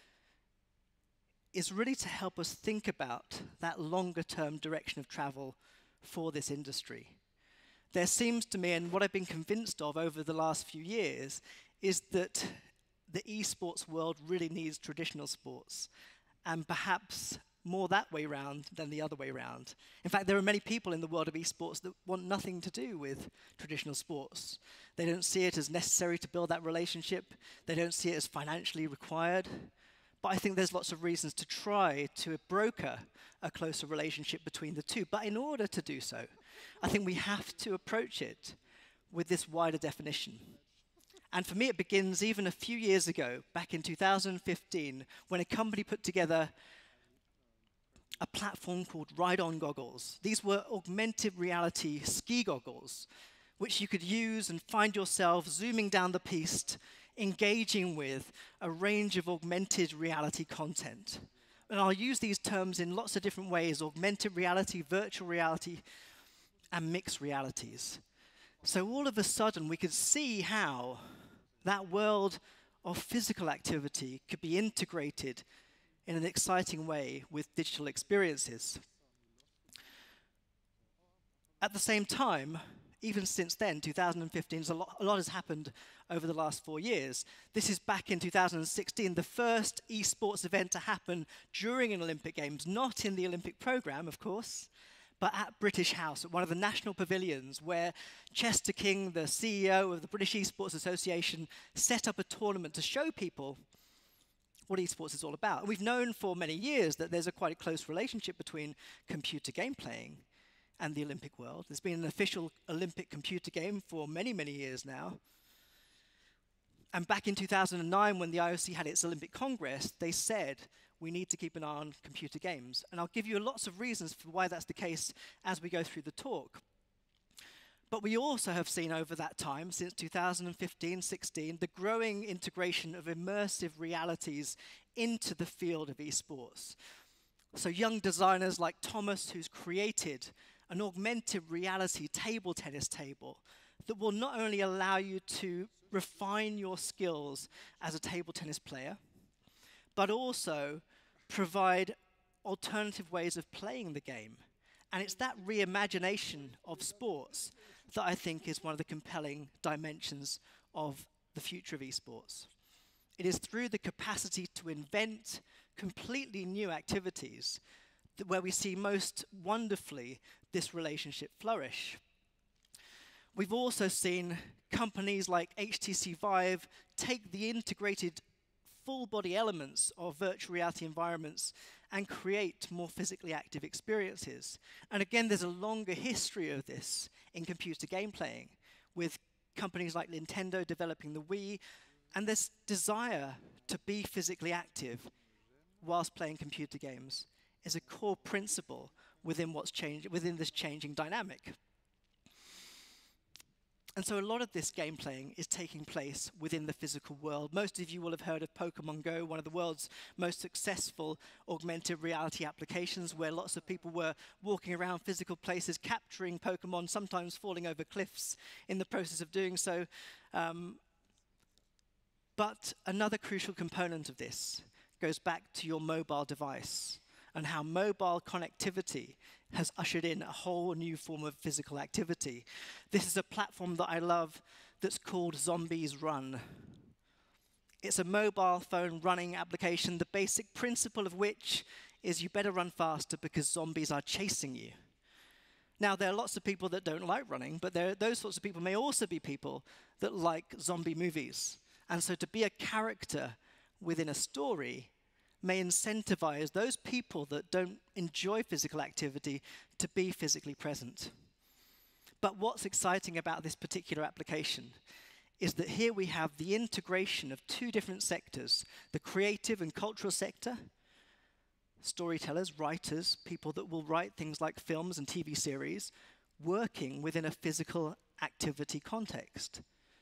is really to help us think about that longer-term direction of travel for this industry. There seems to me, and what I've been convinced of over the last few years, is that the esports world really needs traditional sports, and perhaps more that way round than the other way round. In fact, there are many people in the world of esports that want nothing to do with traditional sports. They don't see it as necessary to build that relationship. They don't see it as financially required. But I think there's lots of reasons to try to broker a closer relationship between the two. But in order to do so, I think we have to approach it with this wider definition. And for me, it begins even a few years ago, back in 2015, when a company put together a platform called Ride-On Goggles. These were augmented reality ski goggles, which you could use and find yourself zooming down the piste, engaging with a range of augmented reality content. And I'll use these terms in lots of different ways: augmented reality, virtual reality, and mixed realities. So all of a sudden, we could see how that world of physical activity could be integrated in an exciting way with digital experiences. At the same time, even since then, 2015, a lot has happened over the last 4 years. This is back in 2016, the first esports event to happen during an Olympic Games, not in the Olympic program, of course, but at British House, at one of the national pavilions, where Chester King, the CEO of the British Esports Association, set up a tournament to show people what esports is all about. And we've known for many years that there's a quite close relationship between computer game playing and the Olympic world. There's been an official Olympic computer game for many, many years now. And back in 2009, when the IOC had its Olympic Congress, they said, we need to keep an eye on computer games. And I'll give you lots of reasons for why that's the case as we go through the talk. But we also have seen over that time, since 2015-16, the growing integration of immersive realities into the field of esports. So young designers like Thomas, who's created an augmented reality table tennis table that will not only allow you to refine your skills as a table tennis player, but also provide alternative ways of playing the game. And it's that reimagination of sports that I think is one of the compelling dimensions of the future of esports. It is through the capacity to invent completely new activities that where we see most wonderfully this relationship flourish. We've also seen companies like HTC Vive take the integrated full-body elements of virtual reality environments and create more physically active experiences. And again, there's a longer history of this in computer game playing, with companies like Nintendo developing the Wii, and this desire to be physically active whilst playing computer games is a core principle within this changing dynamic. And so a lot of this game playing is taking place within the physical world. Most of you will have heard of Pokemon Go, one of the world's most successful augmented reality applications, where lots of people were walking around physical places, capturing Pokemon, sometimes falling over cliffs in the process of doing so. But another crucial component of this goes back to your mobile device and how mobile connectivity has ushered in a whole new form of physical activity. This is a platform that I love that's called Zombies Run. It's a mobile phone running application, the basic principle of which is you better run faster because zombies are chasing you. Now, there are lots of people that don't like running, but those sorts of people may also be people that like zombie movies. And so to be a character within a story may incentivize those people that don't enjoy physical activity to be physically present. But what's exciting about this particular application is that here we have the integration of two different sectors, the creative and cultural sector, storytellers, writers, people that will write things like films and TV series, working within a physical activity context.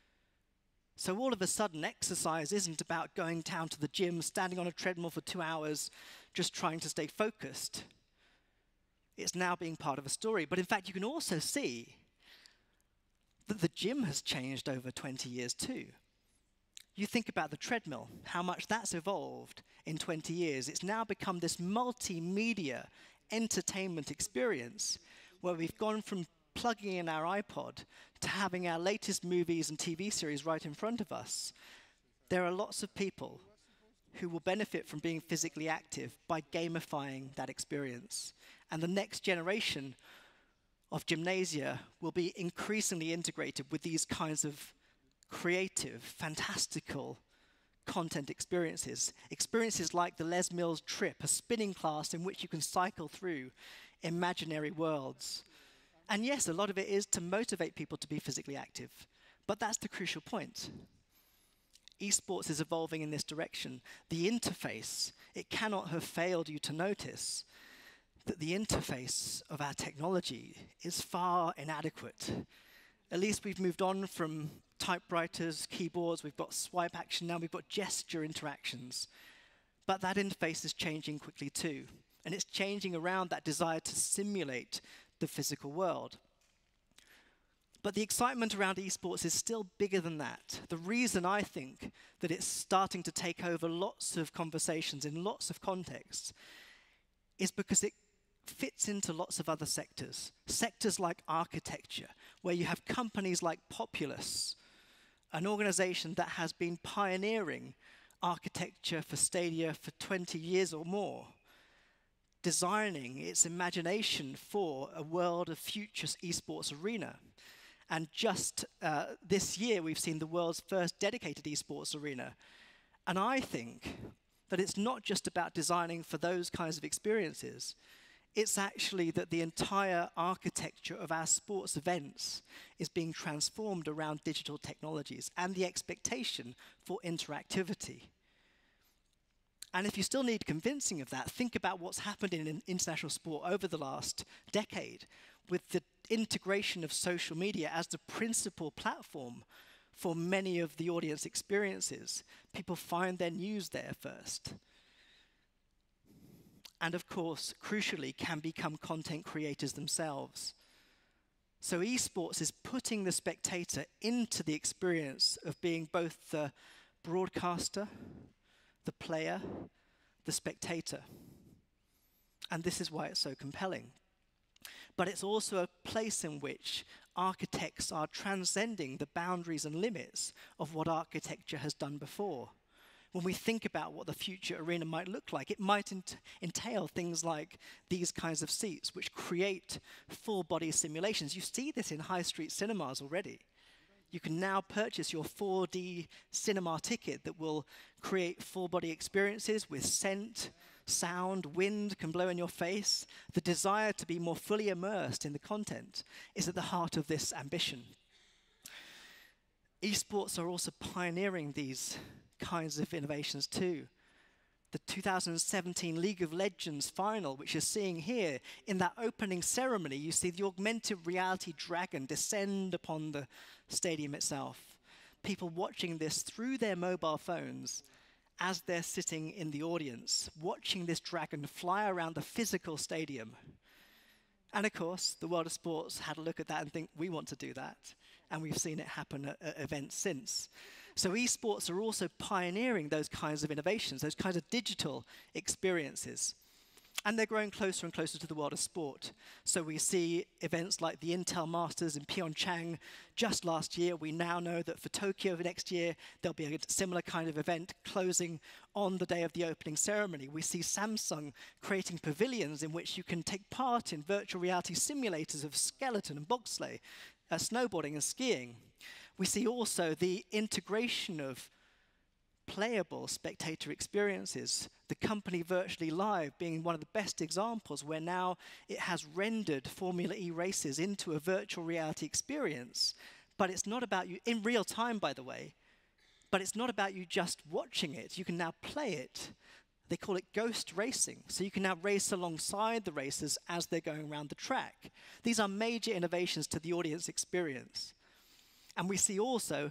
So all of a sudden, exercise isn't about going down to the gym, standing on a treadmill for 2 hours, just trying to stay focused. It's now being part of a story. But in fact, you can also see that the gym has changed over 20 years too. You think about the treadmill, how much that's evolved in 20 years. It's now become this multimedia entertainment experience where we've gone from plugging in our iPod to having our latest movies and TV series right in front of us. There are lots of people who will benefit from being physically active by gamifying that experience. And the next generation of gymnasia will be increasingly integrated with these kinds of creative, fantastical content experiences. Experiences like the Les Mills Trip, a spinning class in which you can cycle through imaginary worlds. And yes, a lot of it is to motivate people to be physically active, but that's the crucial point. Esports is evolving in this direction. The interface, it cannot have failed you to notice that the interface of our technology is far inadequate. At least we've moved on from typewriters, keyboards, we've got swipe action, now we've got gesture interactions. But that interface is changing quickly too, and it's changing around that desire to simulate the physical world. But the excitement around esports is still bigger than that. The reason I think that it's starting to take over lots of conversations in lots of contexts is because it fits into lots of other sectors. Sectors like architecture, where you have companies like Populous, an organization that has been pioneering architecture for stadia for 20 years or more, designing its imagination for a world of future esports arena. And just this year, we've seen the world's first dedicated esports arena. And I think that it's not just about designing for those kinds of experiences. It's actually that the entire architecture of our sports events is being transformed around digital technologies and the expectation for interactivity. And if you still need convincing of that, think about what's happened in international sport over the last decade with the integration of social media as the principal platform for many of the audience experiences. People find their news there first. And of course, crucially, can become content creators themselves. So esports is putting the spectator into the experience of being both the broadcaster, the player, the spectator. And this is why it's so compelling. But it's also a place in which architects are transcending the boundaries and limits of what architecture has done before. When we think about what the future arena might look like, it might entail things like these kinds of seats, which create full-body simulations. You see this in high street cinemas already. You can now purchase your 4D cinema ticket that will create full-body experiences with scent, sound, wind can blow in your face. The desire to be more fully immersed in the content is at the heart of this ambition. Esports are also pioneering these kinds of innovations too. The 2017 League of Legends final, which you're seeing here, in that opening ceremony, you see the augmented reality dragon descend upon the stadium itself. People watching this through their mobile phones as they're sitting in the audience, watching this dragon fly around the physical stadium. And of course, the world of sports had a look at that and think, we want to do that. And we've seen it happen at events since. So esports are also pioneering those kinds of innovations, those kinds of digital experiences. And they're growing closer and closer to the world of sport. So we see events like the Intel Masters in Pyeongchang just last year. We now know that for Tokyo next year, there'll be a similar kind of event closing on the day of the opening ceremony. We see Samsung creating pavilions in which you can take part in virtual reality simulators of skeleton and bobsleigh, snowboarding and skiing. We see also the integration of playable spectator experiences. The company Virtually Live being one of the best examples, where now it has rendered Formula E races into a virtual reality experience. But it's not about you, in real time by the way, but it's not about you just watching it. You can now play it. They call it ghost racing. So you can now race alongside the racers as they're going around the track. These are major innovations to the audience experience. And we see also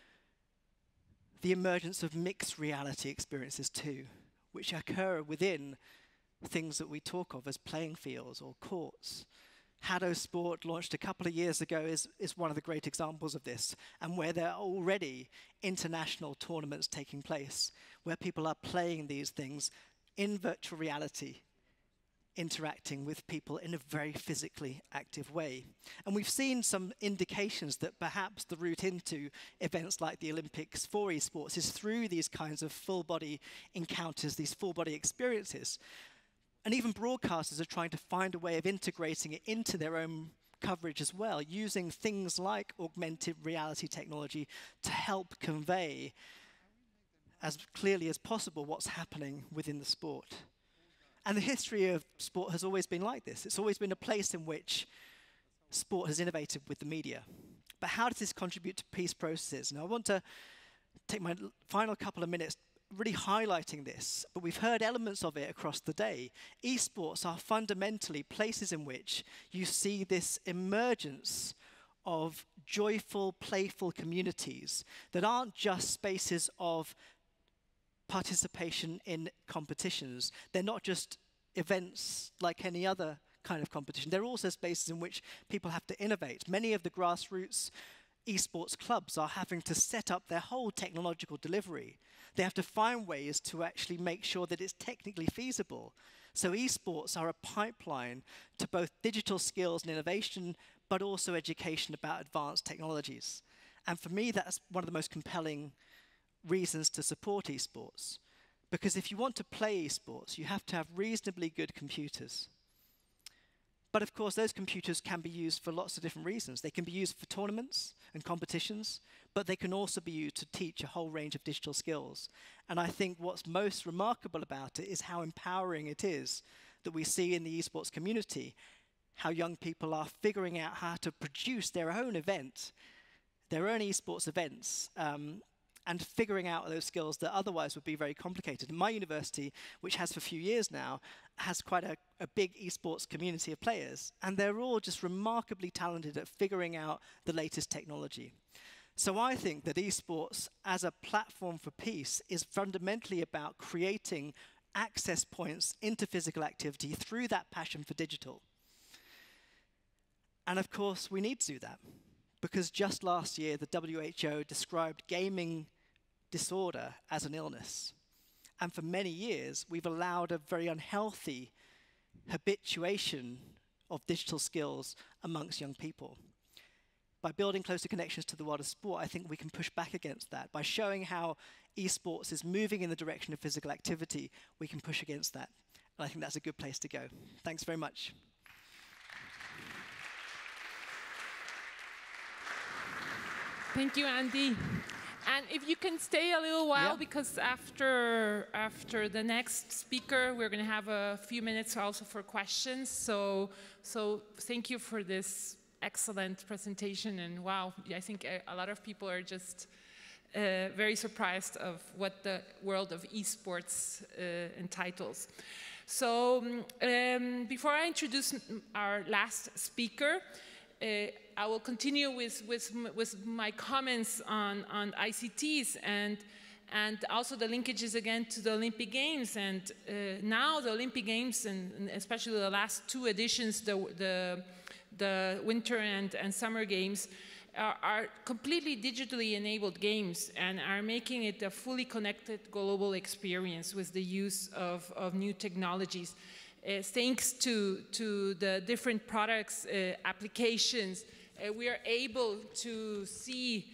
the emergence of mixed reality experiences too, which occur within things that we talk of as playing fields or courts. Hado Sport, launched a couple of years ago, is one of the great examples of this, and where there are already international tournaments taking place, where people are playing these things in virtual reality, interacting with people in a very physically active way. And we've seen some indications that perhaps the route into events like the Olympics for esports is through these kinds of full-body encounters, these full-body experiences. And even broadcasters are trying to find a way of integrating it into their own coverage as well, using things like augmented reality technology to help convey as clearly as possible what's happening within the sport. And the history of sport has always been like this. It's always been a place in which sport has innovated with the media. But how does this contribute to peace processes? Now, I want to take my final couple of minutes really highlighting this, but we've heard elements of it across the day. Esports are fundamentally places in which you see this emergence of joyful, playful communities that aren't just spaces of participation in competitions. They're not just events like any other kind of competition. They're also spaces in which people have to innovate. Many of the grassroots esports clubs are having to set up their whole technological delivery. They have to find ways to actually make sure that it's technically feasible. So esports are a pipeline to both digital skills and innovation, but also education about advanced technologies. And for me, that's one of the most compelling reasons to support esports. Because if you want to play esports, you have to have reasonably good computers. But of course, those computers can be used for lots of different reasons. They can be used for tournaments and competitions, but they can also be used to teach a whole range of digital skills. And I think what's most remarkable about it is how empowering it is that we see in the esports community, how young people are figuring out how to produce their own event, their own esports events, and figuring out those skills that otherwise would be very complicated. And my university, which has for a few years now, has quite a big esports community of players, and they're all just remarkably talented at figuring out the latest technology. So I think that esports as a platform for peace is fundamentally about creating access points into physical activity through that passion for digital. And of course, we need to do that, because just last year, the WHO described gaming disorder as an illness. And for many years, we've allowed a very unhealthy habituation of digital skills amongst young people. By building closer connections to the world of sport, I think we can push back against that. By showing how esports is moving in the direction of physical activity, we can push against that. And I think that's a good place to go. Thanks very much. Thank you, Andy. And if you can stay a little while, because after the next speaker, we're going to have a few minutes also for questions. So thank you for this excellent presentation, and wow, I think a lot of people are just very surprised of what the world of esports entitles. So before I introduce our last speaker, I will continue with my comments on ICTs and also the linkages again to the Olympic Games. And now the Olympic Games, and especially the last two editions, the Winter and Summer Games, are completely digitally enabled games and are making it a fully connected global experience with the use of new technologies. Thanks to the different products, applications, we are able to see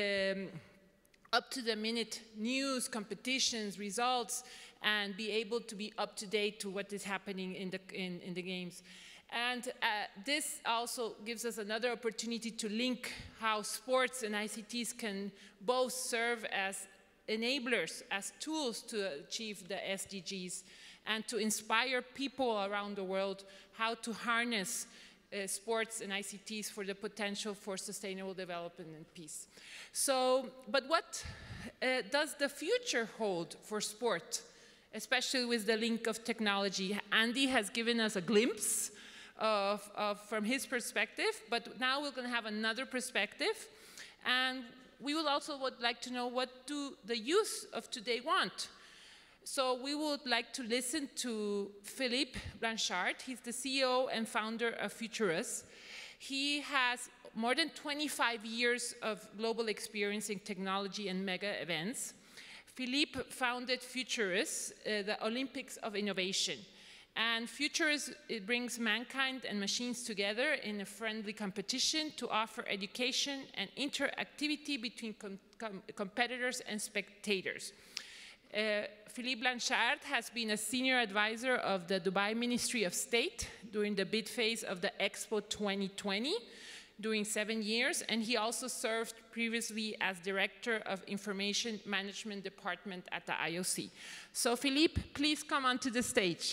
up-to-the-minute news, competitions, results, and be able to be up to date to what is happening in the games. And this also gives us another opportunity to link how sports and ICTs can both serve as enablers, as tools to achieve the SDGs, and to inspire people around the world how to harness sports and ICTs for the potential for sustainable development and peace. So, but what does the future hold for sport, especially with the link of technology? Andy has given us a glimpse from his perspective, but now we're going to have another perspective, and we would like to know, what do the youth of today want? So we would like to listen to Philippe Blanchard. He's the CEO and founder of Futurus. He has more than 25 years of global experience in technology and mega events. Philippe founded Futurus, the Olympics of Innovation. And Futurus, it brings mankind and machines together in a friendly competition to offer education and interactivity between competitors and spectators. Philippe Blanchard has been a senior advisor of the Dubai Ministry of State during the bid phase of the Expo 2020, during 7 years, and he also served previously as Director of Information Management Department at the IOC. So Philippe, please come onto the stage.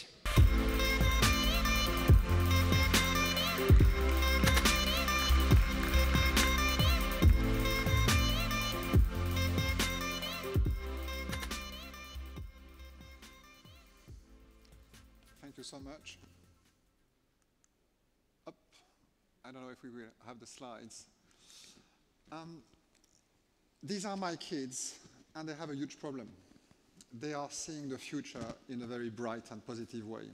Thank you so much. I don't know if we will have the slides. These are my kids, and they have a huge problem. They are seeing the future in a very bright and positive way.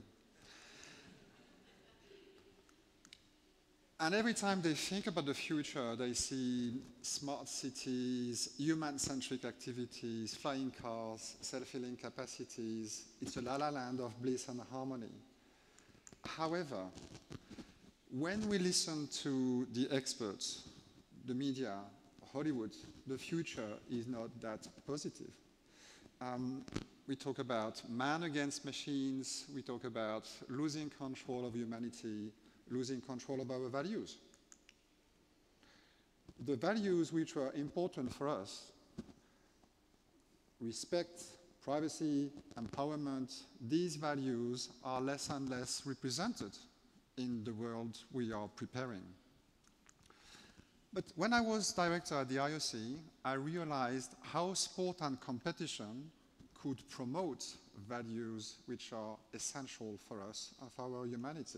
And every time they think about the future, they see smart cities, human-centric activities, flying cars, self-healing capacities. It's a la-la land of bliss and harmony. However, when we listen to the experts, the media, Hollywood, the future is not that positive. We talk about man against machines. We talk about losing control of humanity, losing control of our values. The values which are important for us, respect, privacy, empowerment, these values are less and less represented in the world we are preparing. But when I was director at the IOC, I realized how sport and competition could promote values which are essential for us and for our humanity.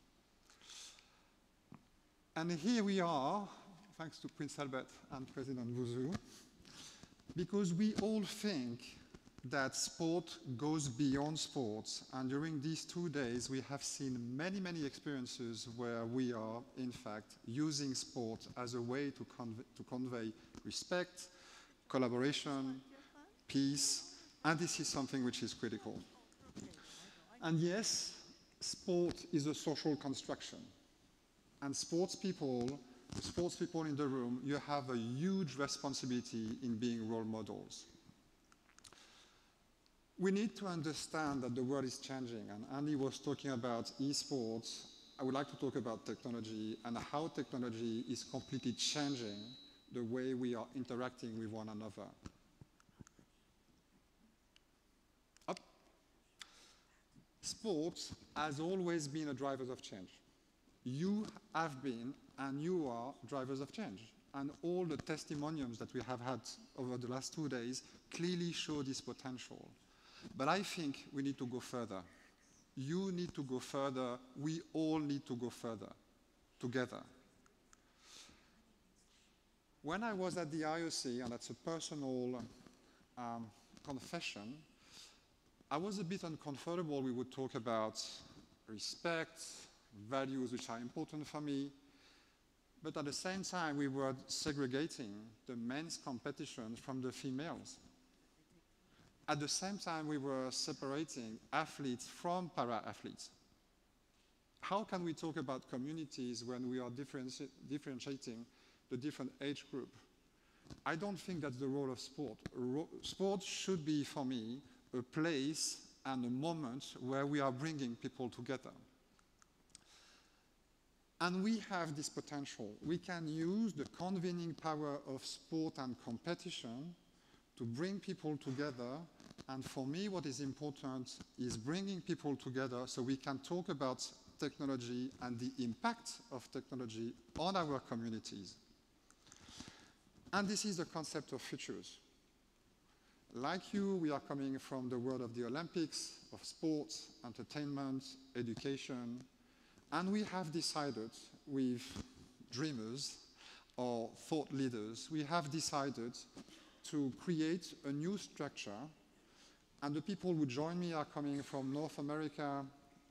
And here we are, thanks to Prince Albert and President Bouzou, because we all think that sport goes beyond sports. And during these 2 days, we have seen many, many experiences where we are, in fact, using sport as a way to convey respect, collaboration, peace, and this is something which is critical. And yes, sport is a social construction. And sports people in the room, you have a huge responsibility in being role models. We need to understand that the world is changing, and Andy was talking about esports. I would like to talk about technology and how technology is completely changing the way we are interacting with one another. Sports has always been a driver of change. You have been and you are drivers of change. And all the testimonials that we have had over the last 2 days clearly show this potential. But I think we need to go further. You need to go further. We all need to go further together. When I was at the IOC, and that's a personal confession, I was a bit uncomfortable. We would talk about respect, values which are important for me, but at the same time we were segregating the men's competitions from the females. At the same time we were separating athletes from para-athletes. How can we talk about communities when we are differentiating the different age group? I don't think that's the role of sport. Sport should be, for me, a place and a moment where we are bringing people together. And we have this potential. We can use the convening power of sport and competition to bring people together. And for me, what is important is bringing people together so we can talk about technology and the impact of technology on our communities. And this is the concept of futures. Like you, we are coming from the world of the Olympics, of sports, entertainment, education, and we have decided with dreamers or thought leaders, we have decided to create a new structure, and the people who join me are coming from North America,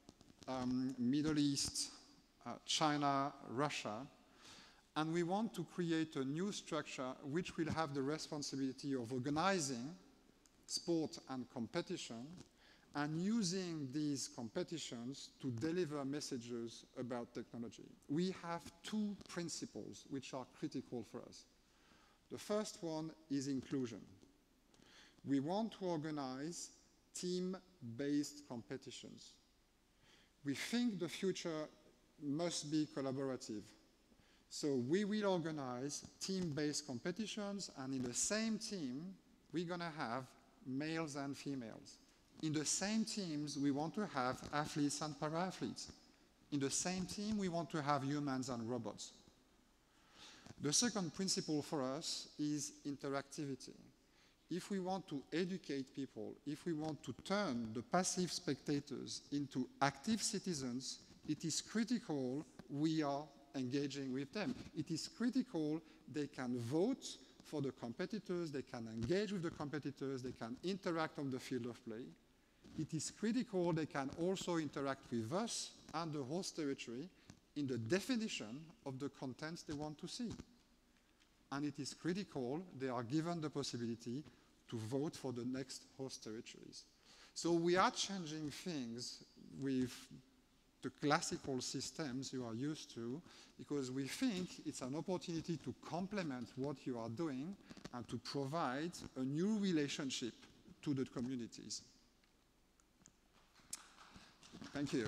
Middle East, China, Russia, and we want to create a new structure which will have the responsibility of organizing sport and competition and using these competitions to deliver messages about technology. We have two principles which are critical for us. The first one is inclusion. We want to organize team-based competitions. We think the future must be collaborative. So we will organize team-based competitions, and in the same team, we're going to have males and females. In the same teams, we want to have athletes and para-athletes. In the same team, we want to have humans and robots. The second principle for us is interactivity. If we want to educate people, if we want to turn the passive spectators into active citizens, it is critical we are engaging with them. It is critical they can vote for the competitors, they can engage with the competitors, they can interact on the field of play. It is critical they can also interact with us and the host territory in the definition of the contents they want to see. And it is critical they are given the possibility to vote for the next host territories. So we are changing things with the classical systems you are used to, because we think it's an opportunity to complement what you are doing and to provide a new relationship to the communities. Thank you.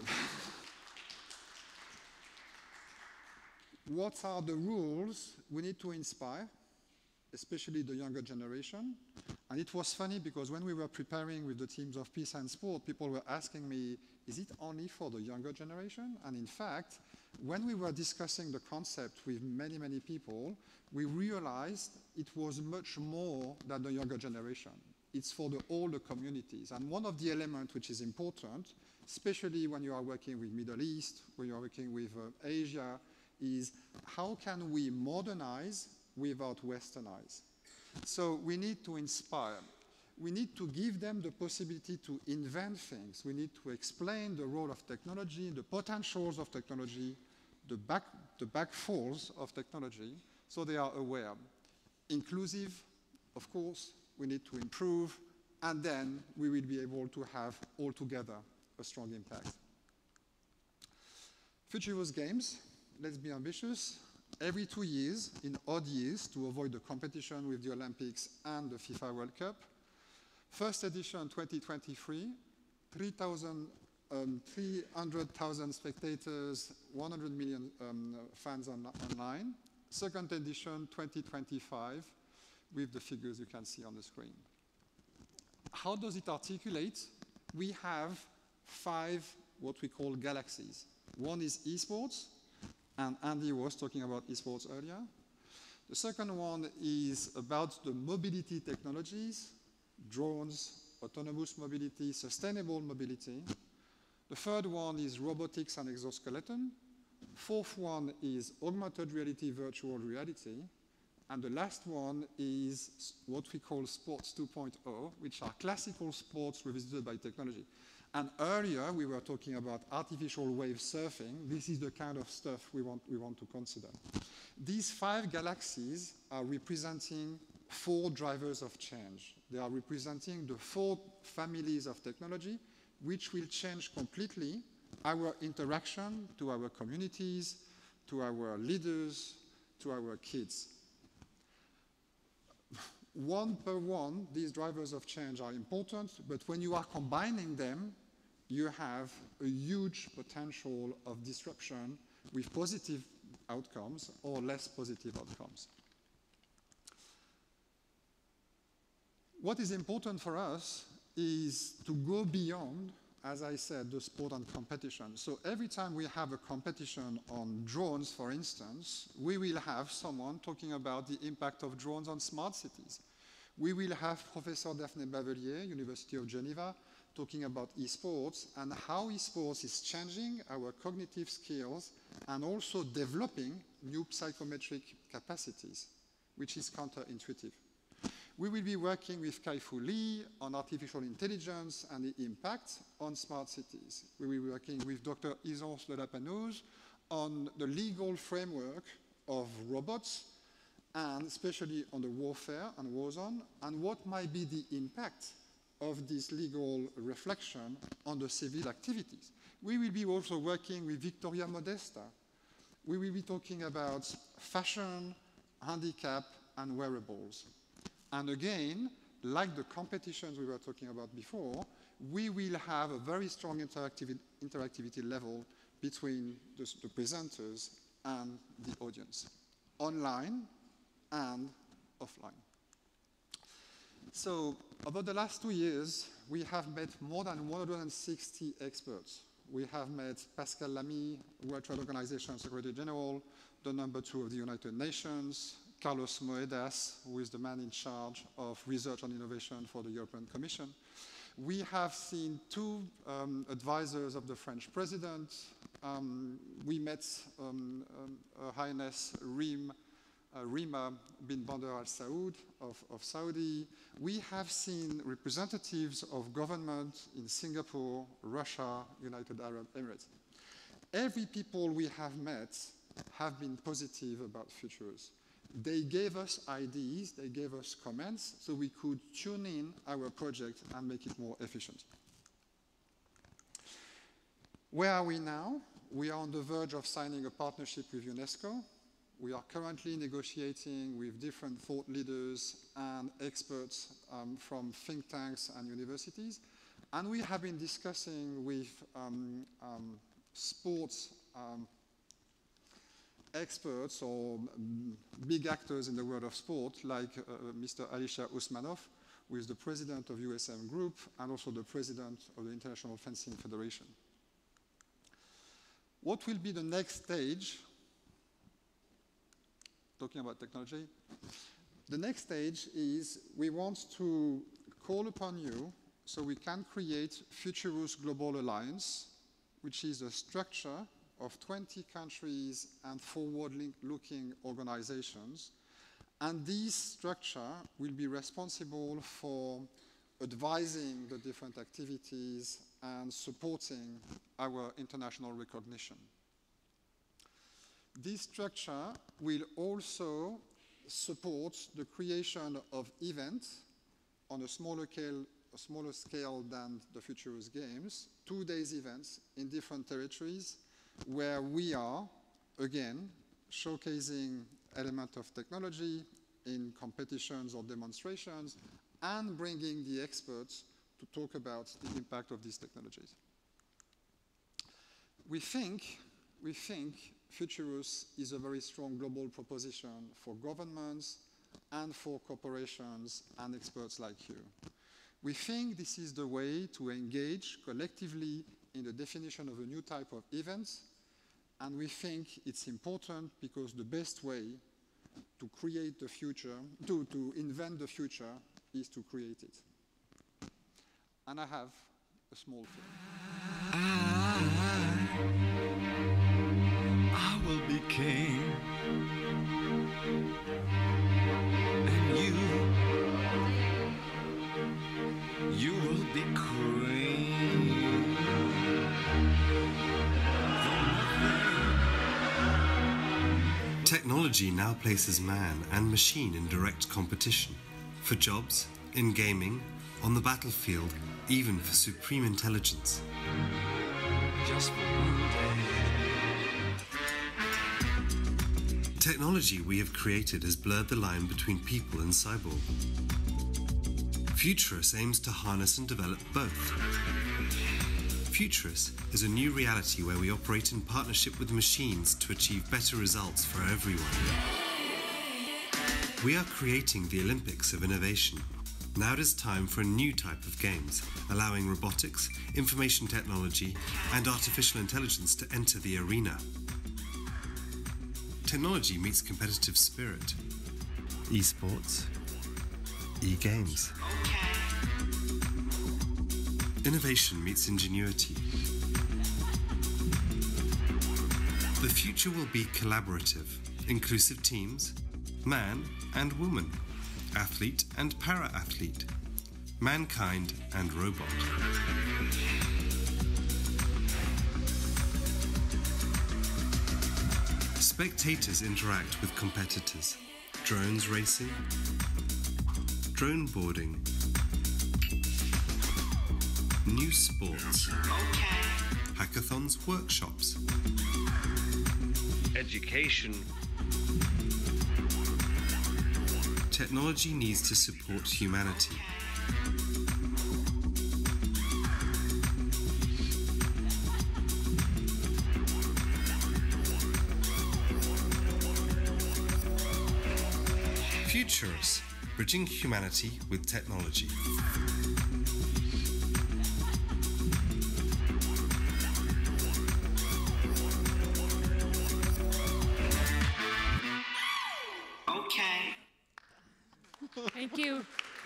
What are the rules we need to inspire, especially the younger generation? And it was funny because when we were preparing with the teams of Peace and Sport, people were asking me, is it only for the younger generation? And in fact, when we were discussing the concept with many, many people, we realized it was much more than the younger generation. It's for the older communities. And one of the elements which is important, especially when you are working with Middle East, when you are working with Asia, is how can we modernize without westernize? So we need to inspire. We need to give them the possibility to invent things. We need to explain the role of technology, the potentials of technology, the backfalls of technology, so they are aware. Inclusive, of course, we need to improve, and then we will be able to have altogether a strong impact. Futurist Games, let's be ambitious. Every 2 years, in odd years, to avoid the competition with the Olympics and the FIFA World Cup. First edition 2023, 300,000 spectators, 100 million fans online. Second edition 2025, with the figures you can see on the screen. How does it articulate? We have 5 what we call galaxies. One is esports, and Andy was talking about esports earlier. The second one is about the mobility technologies, drones, autonomous mobility, sustainable mobility. The third one is robotics and exoskeleton. Fourth one is augmented reality, virtual reality. And the last one is what we call sports 2.0, which are classical sports revisited by technology. And earlier we were talking about artificial wave surfing. This is the kind of stuff we want to consider. These 5 galaxies are representing 4 drivers of change. They are representing the 4 families of technology which will change completely our interaction to our communities, to our leaders, to our kids. One per one, these drivers of change are important, but when you are combining them, you have a huge potential of disruption with positive outcomes or less positive outcomes. What is important for us is to go beyond, as I said, the sport and competition. So every time we have a competition on drones, for instance, we will have someone talking about the impact of drones on smart cities. We will have Professor Daphne Bavelier, University of Geneva, talking about esports and how esports is changing our cognitive skills and also developing new psychometric capacities, which is counterintuitive. We will be working with Kai-Fu Lee on artificial intelligence and the impact on smart cities. We will be working with Dr. Isance de la Panouse on the legal framework of robots, and especially on the warfare and war zone, and what might be the impact of this legal reflection on the civil activities. We will be also working with Victoria Modesta. We will be talking about fashion, handicap, and wearables. And again, like the competitions we were talking about before, we will have a very strong interactivity level between the presenters and the audience, online and offline. So over the last 2 years, we have met more than 160 experts. We have met Pascal Lamy, World Trade Organization Secretary General, the #2 of the United Nations, Carlos Moedas, who is the man in charge of research and innovation for the European Commission. We have seen 2 advisors of the French president. We met Her Highness Rima bin Bandar Al Saud of Saudi. We have seen representatives of government in Singapore, Russia, United Arab Emirates. Every people we have met have been positive about Futures. They gave us ideas, they gave us comments, so we could tune in our project and make it more efficient. Where are we now? We are on the verge of signing a partnership with UNESCO. We are currently negotiating with different thought leaders and experts from think tanks and universities. And we have been discussing with sports experts or big actors in the world of sport, like Mr. Alisher Usmanov, who is the president of USM Group and also the president of the International Fencing Federation. What will be the next stage? Talking about technology. The next stage is we want to call upon you so we can create Futurus Global Alliance, which is a structure of 20 countries and forward-looking organizations. And this structure will be responsible for advising the different activities and supporting our international recognition. This structure will also support the creation of events on a smaller scale than the Futures Games, 2-day events in different territories where we are, again, showcasing elements of technology in competitions or demonstrations and bringing the experts to talk about the impact of these technologies. We think Futurus is a very strong global proposition for governments and for corporations and experts like you. We think this is the way to engage collectively in the definition of a new type of events And we think it's important because the best way to create the future, to invent the future, is to create it. And I have a small film. I will be king, and you will be queen. Technology now places man and machine in direct competition. For jobs, in gaming, on the battlefield, even for supreme intelligence. Just for one day. Technology we have created has blurred the line between people and cyborg. Futurus aims to harness and develop both. Futurus is a new reality where we operate in partnership with machines to achieve better results for everyone. We are creating the Olympics of innovation. Now it is time for a new type of games, allowing robotics, information technology, and artificial intelligence to enter the arena. Technology meets competitive spirit. Esports. E-games. Innovation meets ingenuity. The future will be collaborative, inclusive teams, man and woman, athlete and para-athlete, mankind and robot. Spectators interact with competitors, drones racing, drone boarding, new sports, hackathons, workshops, education. Technology needs to support humanity. Futurus, bridging humanity with technology. Thank you.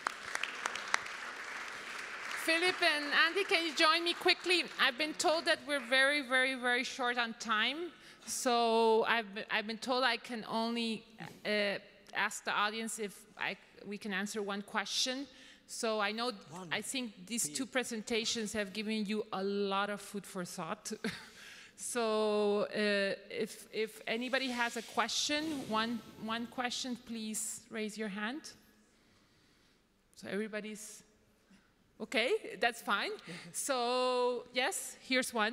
Philip and Andy, can you join me quickly? I've been told that we're very, very, very short on time. So I've been told I can only ask the audience if we can answer one question. So I think these two presentations have given you a lot of food for thought. So if anybody has a question, one question, please raise your hand. So everybody's okay, that's fine. So yes, here's one.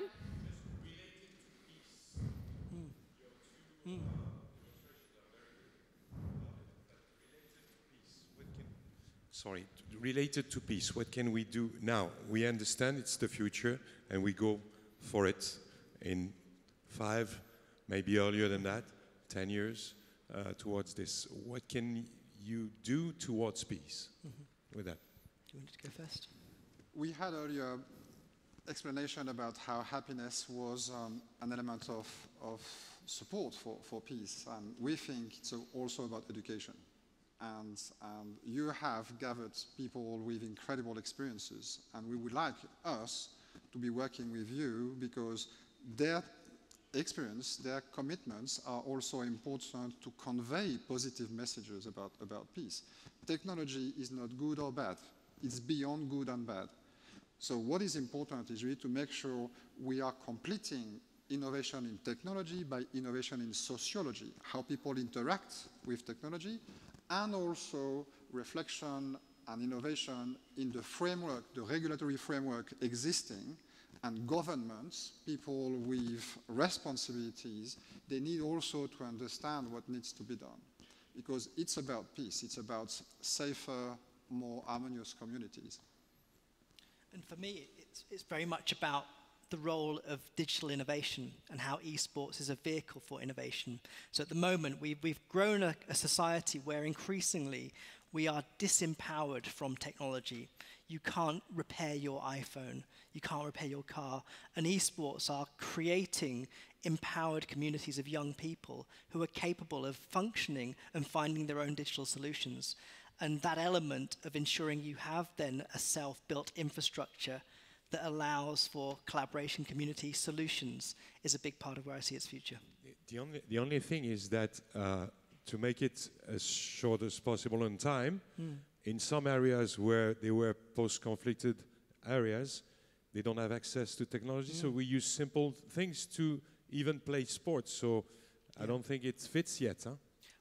Sorry, related to peace, what can we do now? We understand it's the future and we go for it in 5, maybe earlier than that, 10 years towards this. What can you do towards peace with that? Do you want to go first? We had earlier explanation about how happiness was an element of support for peace, and we think it's also about education. And you have gathered people with incredible experiences, and we would like us to be working with you because their experience, their commitments are also important to convey positive messages about peace. Technology is not good or bad. It's beyond good and bad. So what is important is really to make sure we are completing innovation in technology by innovation in sociology, how people interact with technology, and also reflection and innovation in the framework, the regulatory framework existing, and governments, people with responsibilities, they need also to understand what needs to be done. Because it's about peace, it's about safer, more harmonious communities. And for me, it's very much about the role of digital innovation and how esports is a vehicle for innovation. So at the moment, we've grown a society where increasingly we are disempowered from technology. you can't repair your iPhone, you can't repair your car. And esports are creating empowered communities of young people who are capable of functioning and finding their own digital solutions. And that element of ensuring you have then a self-built infrastructure that allows for collaboration, community solutions is a big part of where I see its future. The only thing is that to make it as short as possible on time, in some areas where they were post-conflicted areas, they don't have access to technology, so we use simple things to even play sports. So I don't think it fits yet. Huh?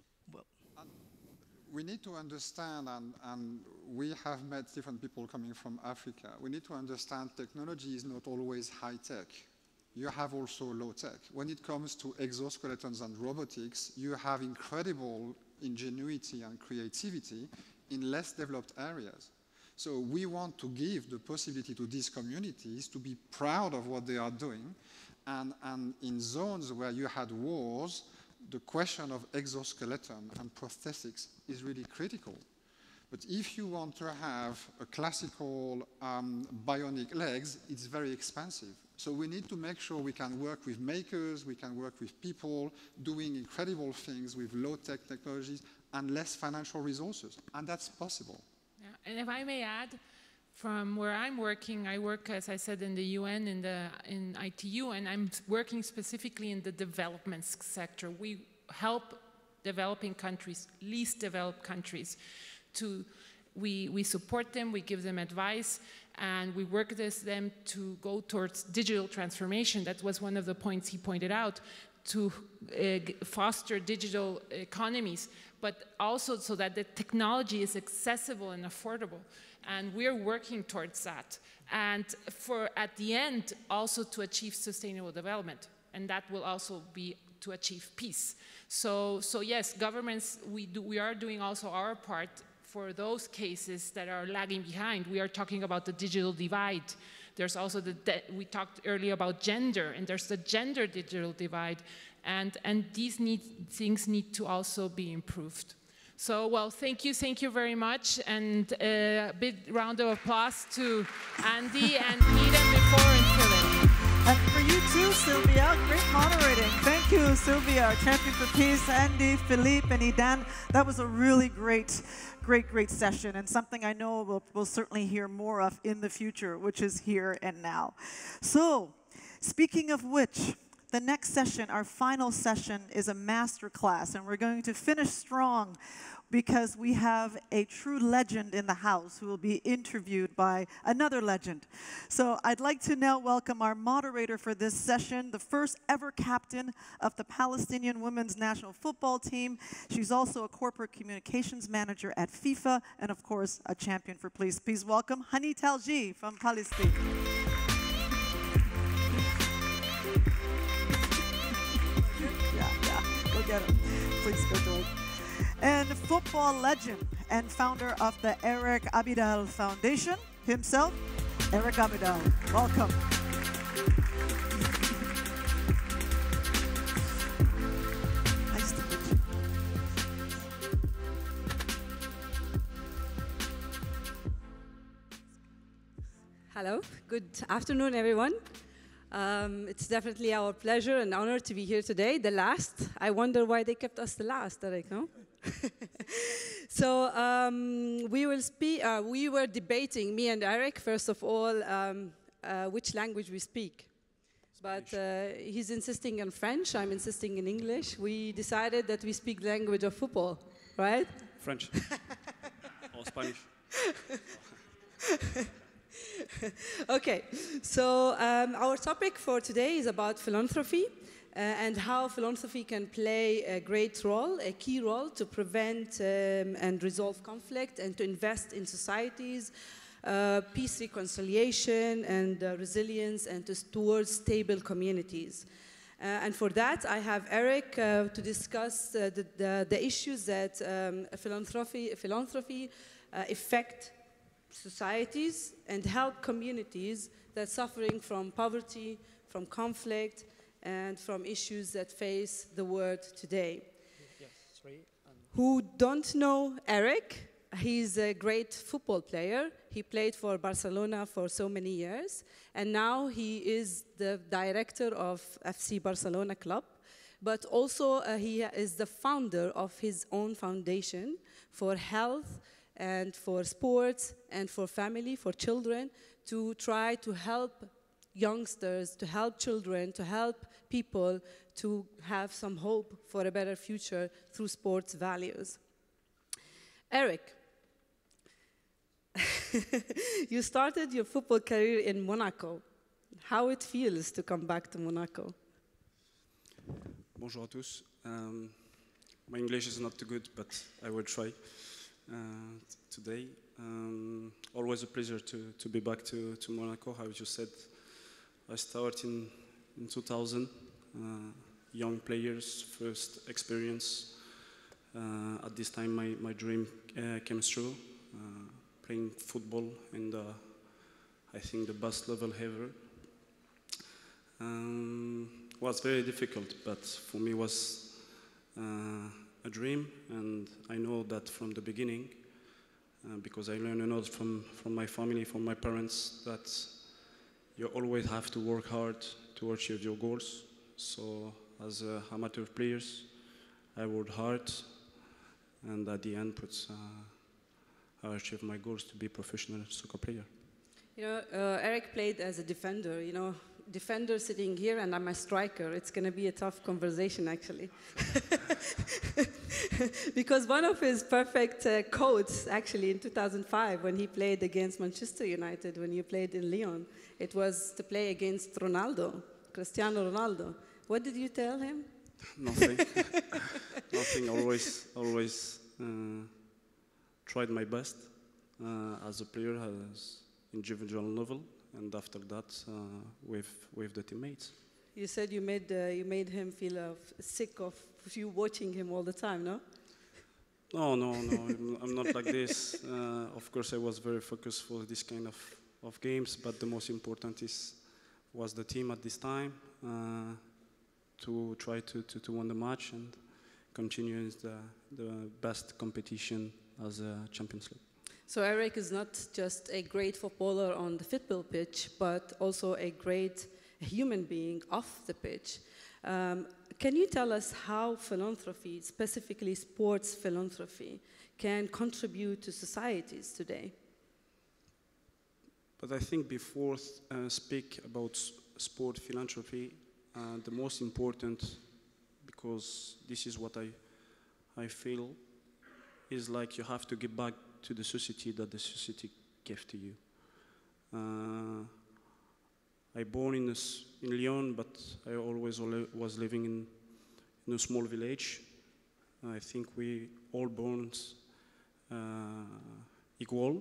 We need to understand, and we have met different people coming from Africa, we need to understand technology is not always high-tech. You have also low-tech. When it comes to exoskeletons and robotics, you have incredible ingenuity and creativity in less developed areas. So we want to give the possibility to these communities to be proud of what they are doing, and in zones where you had wars, the question of exoskeleton and prosthetics is really critical. But if you want to have a classical bionic legs, it's very expensive. So we need to make sure we can work with makers, we can work with people doing incredible things with low-tech technologies and less financial resources. And that's possible. Yeah. And if I may add, from where I'm working, I work, as I said, in the UN, in ITU, and I'm working specifically in the development sector. We help developing countries, least developed countries, we support them, we give them advice, and we work with them to go towards digital transformation. That was one of the points he pointed out, to foster digital economies, but also so that the technology is accessible and affordable. And we're working towards that. And at the end, also to achieve sustainable development. And that will also be to achieve peace. So yes, governments, we are doing also our part for those cases that are lagging behind. We are talking about the digital divide. There's also we talked earlier about gender, and there's the gender digital divide. And these things need to also be improved. So, well, thank you very much, and a big round of applause to Andy and Eden before and Philip. And for you too, Sylvia, great moderating. Thank you, Sylvia, our champion for peace, Andy, Philippe, and Eden. That was a really great session, and something I know we'll certainly hear more of in the future, which is here and now. So, speaking of which, the next session, our final session, is a master class, and we're going to finish strong because we have a true legend in the house who will be interviewed by another legend. So I'd like to now welcome our moderator for this session, the first ever captain of the Palestinian women's national football team. She's also a corporate communications manager at FIFA, and of course, a champion for peace. Please welcome Hani Talji from Palestine. Go get him. Please go do it. And football legend and founder of the Eric Abidal Foundation himself, Eric Abidal. Welcome. Nice to meet you. Hello. Good afternoon, everyone. It's definitely our pleasure and honor to be here today, the last. I wonder why they kept us the last, Eric, no? So we will speak, we were debating, me and Eric, first of all, which language we speak. But he's insisting on French, I'm insisting in English. We decided that we speak the language of football, right? French. Or Spanish. Okay, so our topic for today is about philanthropy and how philanthropy can play a great role, a key role to prevent and resolve conflict and to invest in societies, peace, reconciliation, and resilience, and towards stable communities. And for that, I have Eric to discuss the issues that philanthropy affect societies and help communities that are suffering from poverty, from conflict, and from issues that face the world today. Yes, who don't know Eric, He's a great football player. He played for Barcelona for so many years, and now he is the director of FC Barcelona club, but also he is the founder of his own foundation for health and for sports and for family, for children, to try to help youngsters, to help children, to help people to have some hope for a better future through sports values. Eric, you started your football career in Monaco. How it feels to come back to Monaco? Bonjour à tous. My English is not too good, but I will try today. Always a pleasure to be back to Monaco. How you said, I started in 2000. Young players, first experience. At this time, my dream came true. Playing football in I think the best level ever. Was very difficult, but for me was a dream, and I know that from the beginning, because I learned a lot from my family, from my parents, that you always have to work hard to achieve your goals. So as amateur players, I worked hard, and at the end, I achieved my goals to be a professional soccer player. You know, Eric played as a defender, you know, defender sitting here, and I'm a striker. It's going to be a tough conversation, actually. Because one of his perfect quotes, actually, in 2005, when he played against Manchester United, when you played in Lyon, it was to play against Ronaldo, Cristiano Ronaldo. What did you tell him? Nothing. Nothing. Always tried my best as a player, as individual level, and after that, with the teammates. You said you made him feel sick of you watching him all the time, no? No, I'm not like this. Of course, I was very focused for this kind of games, but the most important was the team at this time, to try to win the match and continue the best competition as a Champions League. So Eric is not just a great footballer on the football pitch, but also a great human being off the pitch. Can you tell us how philanthropy, specifically sports philanthropy, can contribute to societies today? But I think before speak about sport philanthropy, the most important, because this is what I feel, is like you have to give back to the society that the society gave to you. I born in Lyon, but I always was living in a small village. I think we all born equal.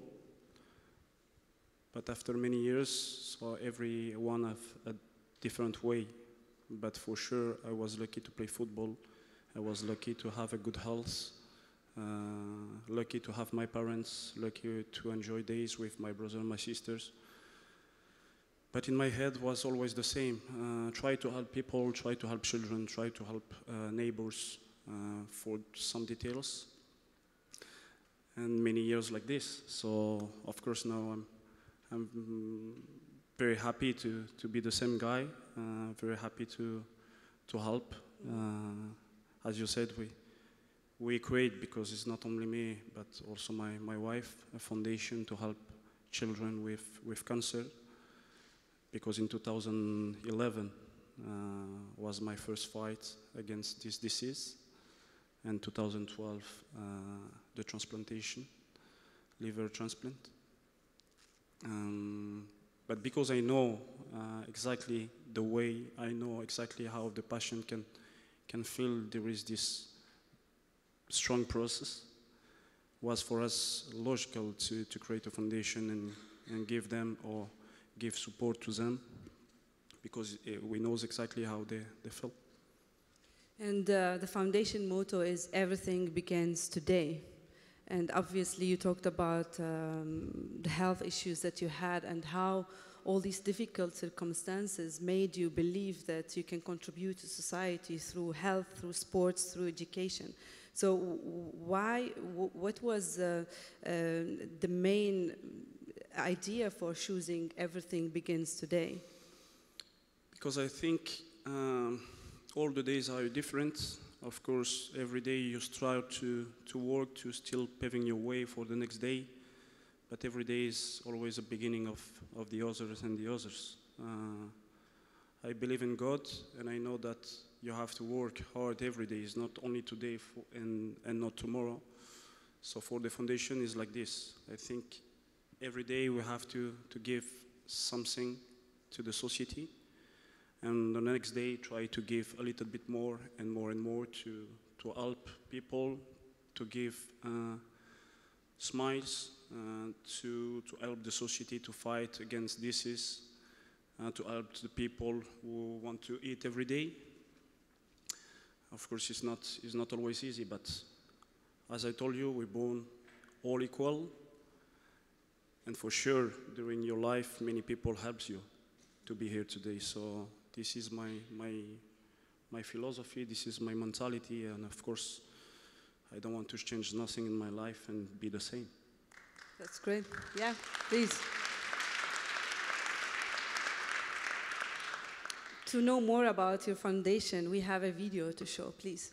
But after many years, so everyone have a different way. But for sure, I was lucky to play football. I was lucky to have a good health. Lucky to have my parents, lucky to enjoy days with my brother and my sisters. But in my head was always the same. Try to help people, try to help children, try to help neighbors for some details. And many years like this. So of course now I'm very happy to be the same guy, very happy to help. As you said, we create, because it's not only me, but also my wife, a foundation to help children with cancer. Because in 2011 was my first fight against this disease. And 2012, the transplantation, liver transplant. But because I know exactly the way, I know exactly how the patient can feel there is this strong process, was for us logical to create a foundation and give them or give support to them, because we know exactly how they feel. And the foundation motto is everything begins today. And obviously you talked about the health issues that you had and how all these difficult circumstances made you believe that you can contribute to society through health, through sports, through education. So what was the main idea for choosing Everything Begins Today? Because I think all the days are different. Of course, every day you strive to work, to still paving your way for the next day. But every day is always a beginning of the others and the others. I believe in God, and I know that you have to work hard every day. It's not only today and not tomorrow. So for the foundation, it's like this. I think every day we have to give something to the society, and the next day try to give a little bit more and more and more to help people, to give smiles, to help the society to fight against disease, to help the people who want to eat every day. Of course, it's not always easy, but as I told you, we're born all equal, and for sure, during your life, many people help you to be here today. So this is my philosophy, this is my mentality, and of course, I don't want to change nothing in my life and be the same. That's great. Yeah, please. To know more about your foundation, we have a video to show, please.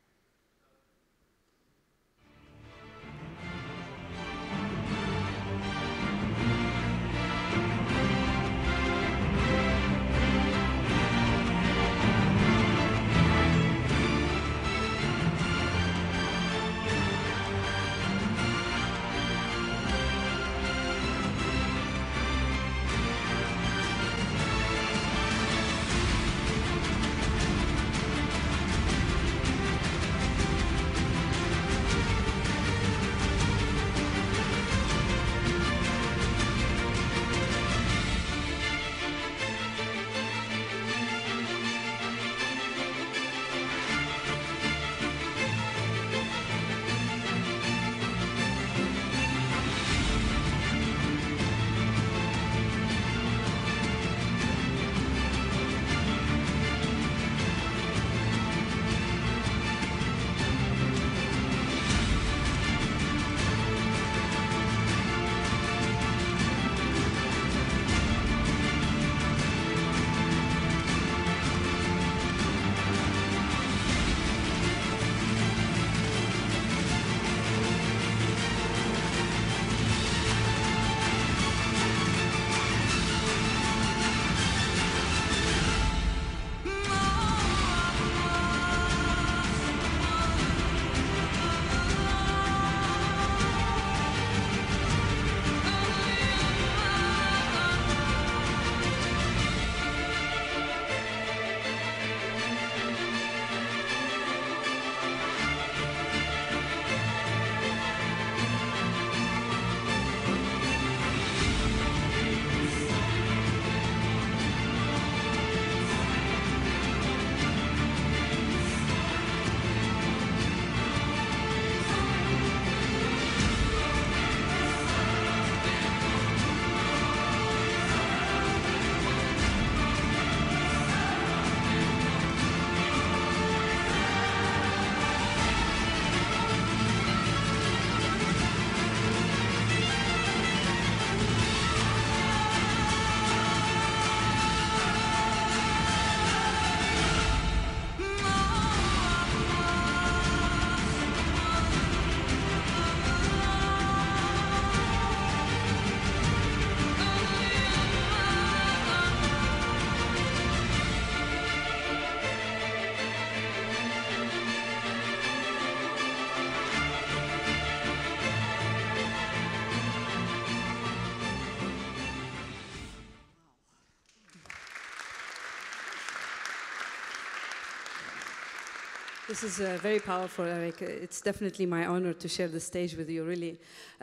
This is very powerful, Eric. It's definitely my honor to share the stage with you, really.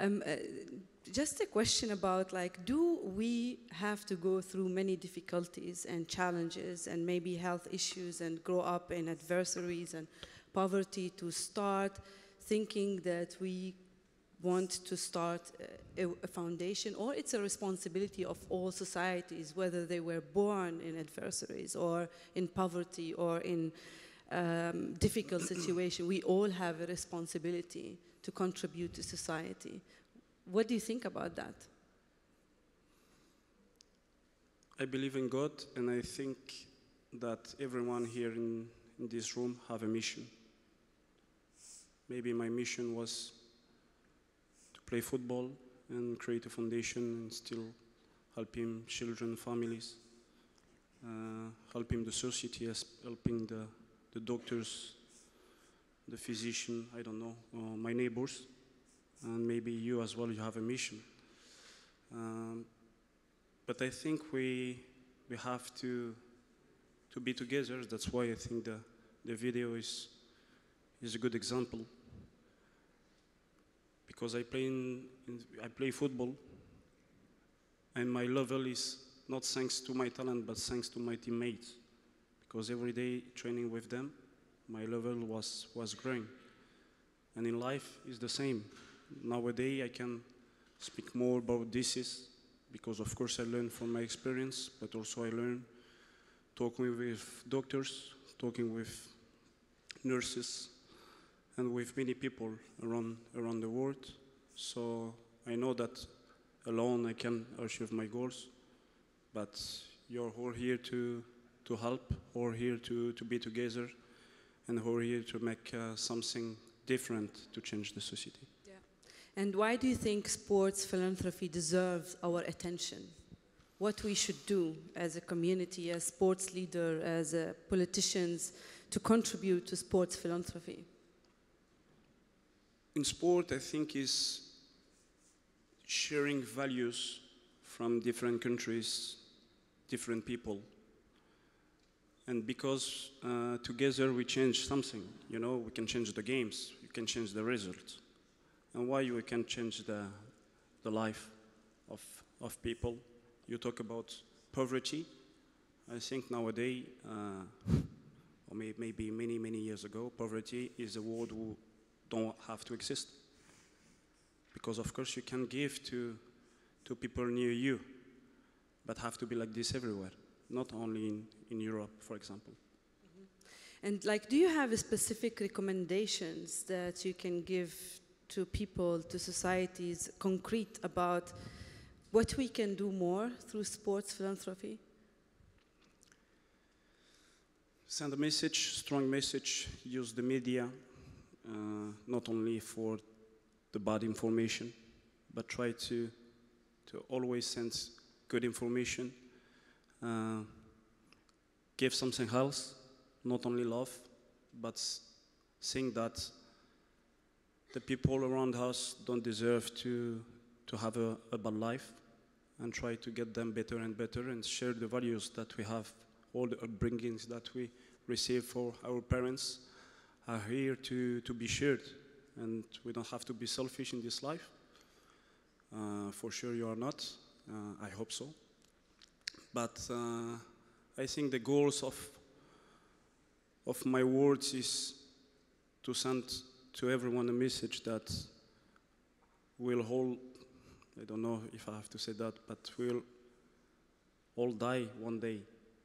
Just a question about, like, do we have to go through many difficulties and challenges and maybe health issues and grow up in adversaries and poverty to start thinking that we want to start a foundation, or it's a responsibility of all societies, whether they were born in adversaries or in poverty or in difficult situation, we all have a responsibility to contribute to society. What do you think about that? I believe in God, and I think that everyone here in this room have a mission. Maybe my mission was to play football and create a foundation and still helping children, families, helping the society, helping the doctors, the physician, I don't know, my neighbors, and maybe you as well, you have a mission. But I think we have to be together. That's why I think the video is a good example. Because I play football, and my level is not thanks to my talent, but thanks to my teammates. Because every day training with them, my level was growing. And in life, it's the same. Nowadays, I can speak more about this, because of course I learn from my experience, but also I learn talking with doctors, talking with nurses, and with many people around the world. So I know that alone I can achieve my goals, but you're all here to help, or here to be together, and who are here to make something different to change the society. Yeah. And why do you think sports philanthropy deserves our attention? What we should do as a community, as sports leader, as politicians, to contribute to sports philanthropy? In sport, I think is sharing values from different countries, different people. And because together we change something, you know, we can change the games, we can change the results. And why we can change the life of people? You talk about poverty. I think nowadays, or maybe many years ago, poverty is a word who don't have to exist. Because of course you can give to people near you, but have to be like this everywhere, not only in Europe, for example. Mm-hmm. And like, do you have specific recommendations that you can give to people, to societies, concrete about what we can do more through sports philanthropy? Send a message, strong message, use the media, not only for the bad information, but try to always send good information. Give something else, not only love, but think that the people around us don't deserve to have a bad life, and try to get them better and better, and share the values that we have, all the upbringings that we receive for our parents are here to be shared, and we don't have to be selfish in this life. For sure you are not, I hope so. But I think the goals of my words is to send to everyone a message that we'll all, I don't know if I have to say that, but we'll all die one day.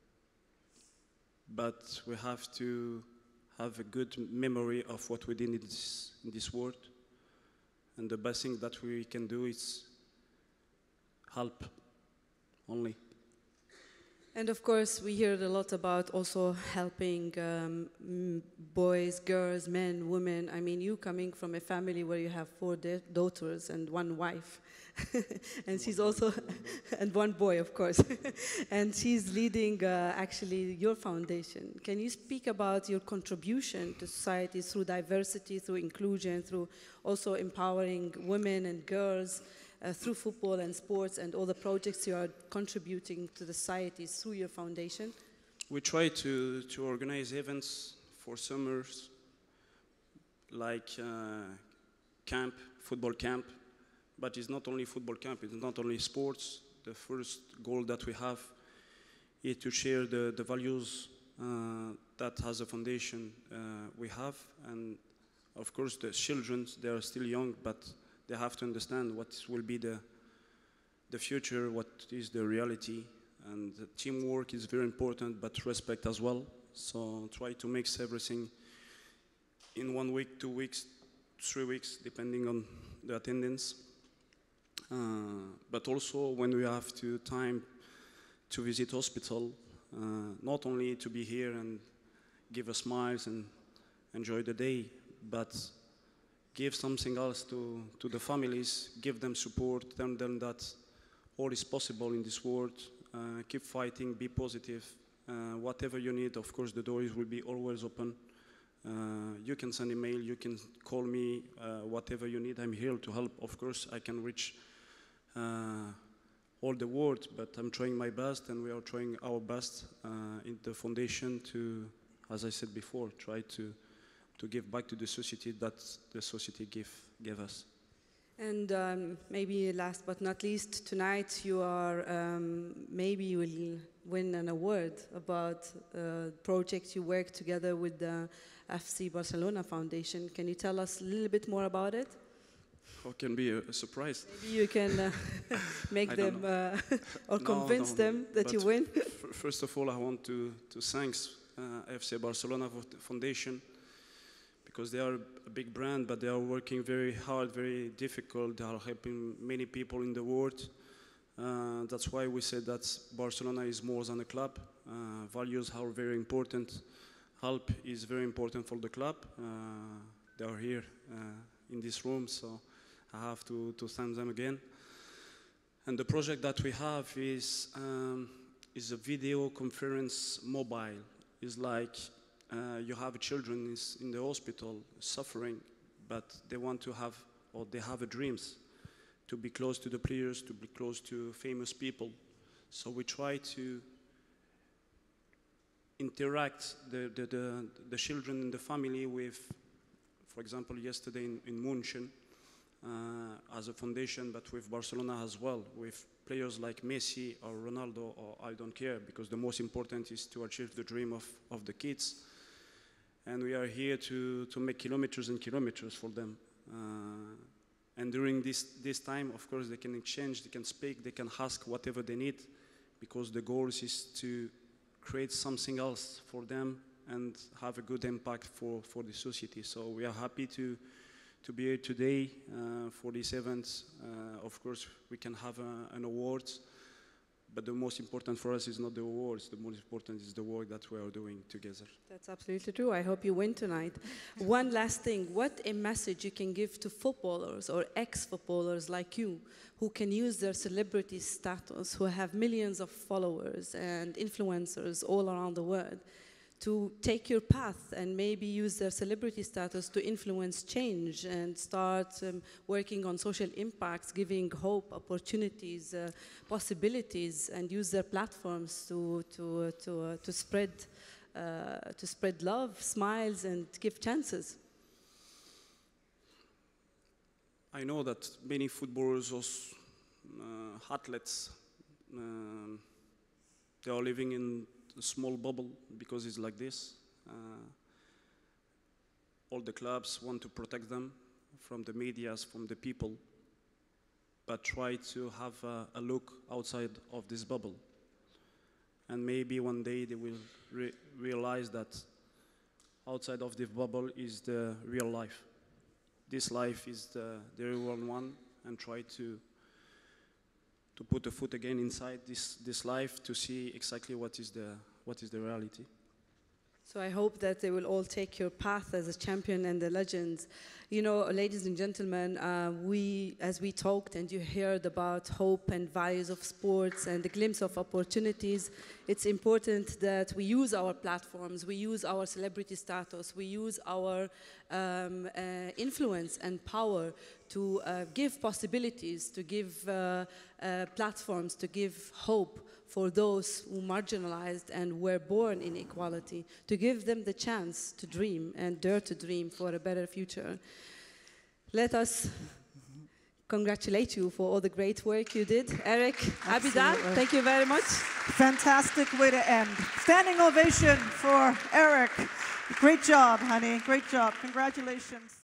But we have to have a good memory of what we did in this world. And the best thing that we can do is help only. And of course, we hear a lot about also helping boys, girls, men, women. I mean, you coming from a family where you have 4 daughters and 1 wife. And she's also, and 1 boy, of course. And she's leading actually your foundation. Can you speak about your contribution to society through diversity, through inclusion, through also empowering women and girls, through football and sports, and all the projects you are contributing to the society through your foundation? We try to organize events for summers, like camp, football camp, but it's not only football camp, it's not only sports. The first goal that we have is to share the values that as a foundation we have, and of course the children, they are still young, but they have to understand what will be the future, what is the reality, and the teamwork is very important, but respect as well. So try to mix everything in 1 week, 2 weeks, 3 weeks, depending on the attendance. But also when we have time to visit hospital, not only to be here and give us smiles and enjoy the day, but give something else to the families, give them support, tell them that all is possible in this world. Keep fighting, be positive. Whatever you need, of course, the doors will be always open. You can send email, you can call me, whatever you need, I'm here to help. Of course, I can reach all the world, but I'm trying my best, and we are trying our best in the foundation to, as I said before, try to give back to the society that the society gave us. And maybe last but not least, tonight you are, maybe you will win an award about projects you work together with the FC Barcelona Foundation. Can you tell us a little bit more about it? How can be a surprise? Maybe you can make them or convince them that you win. First of all, I want to thank FC Barcelona Foundation, because they are a big brand, but they are working very hard, very difficult. They are helping many people in the world. That's why we said that Barcelona is more than a club. Values are very important. Help is very important for the club. They are here in this room, so I have to thank them again. And the project that we have is a video conference mobile. It's like you have children in the hospital suffering, but they want to have, or they have dreams to be close to the players, to be close to famous people. So we try to interact the children in the family with, for example, yesterday in München, as a foundation, but with Barcelona as well, with players like Messi or Ronaldo, or I don't care, because the most important is to achieve the dream of the kids. And we are here to make kilometers and kilometers for them. And during this time, of course, they can exchange, they can speak, they can ask whatever they need, because the goal is to create something else for them and have a good impact for the society. So we are happy to be here today for this event. Of course, we can have an award, but the most important for us is not the awards. The most important is the work that we are doing together. That's absolutely true. I hope you win tonight. One last thing. What a message you can give to footballers or ex-footballers like you, who can use their celebrity status, who have millions of followers and influencers all around the world, to take your path and maybe use their celebrity status to influence change and start working on social impacts, giving hope, opportunities, possibilities, and use their platforms to spread love, smiles, and give chances. I know that many footballers or athletes, they are living in a small bubble because it's like this. All the clubs want to protect them from the medias, from the people, but try to have a look outside of this bubble. And maybe one day they will realize that outside of the bubble is the real life. This life is the real one, and try to put a foot again inside this life to see exactly what is the reality. So I hope that they will all take your path as a champion and the legends. You know, ladies and gentlemen, as we talked and you heard about hope and values of sports and the glimpse of opportunities, it's important that we use our platforms, we use our celebrity status, we use our influence and power to give possibilities, to give platforms, to give hope for those who marginalized and were born in equality, to give them the chance to dream and dare to dream for a better future. Let us congratulate you for all the great work you did. Eric, Abidal, thank you very much. Fantastic way to end. Standing ovation for Eric. Great job, honey. Great job. Congratulations.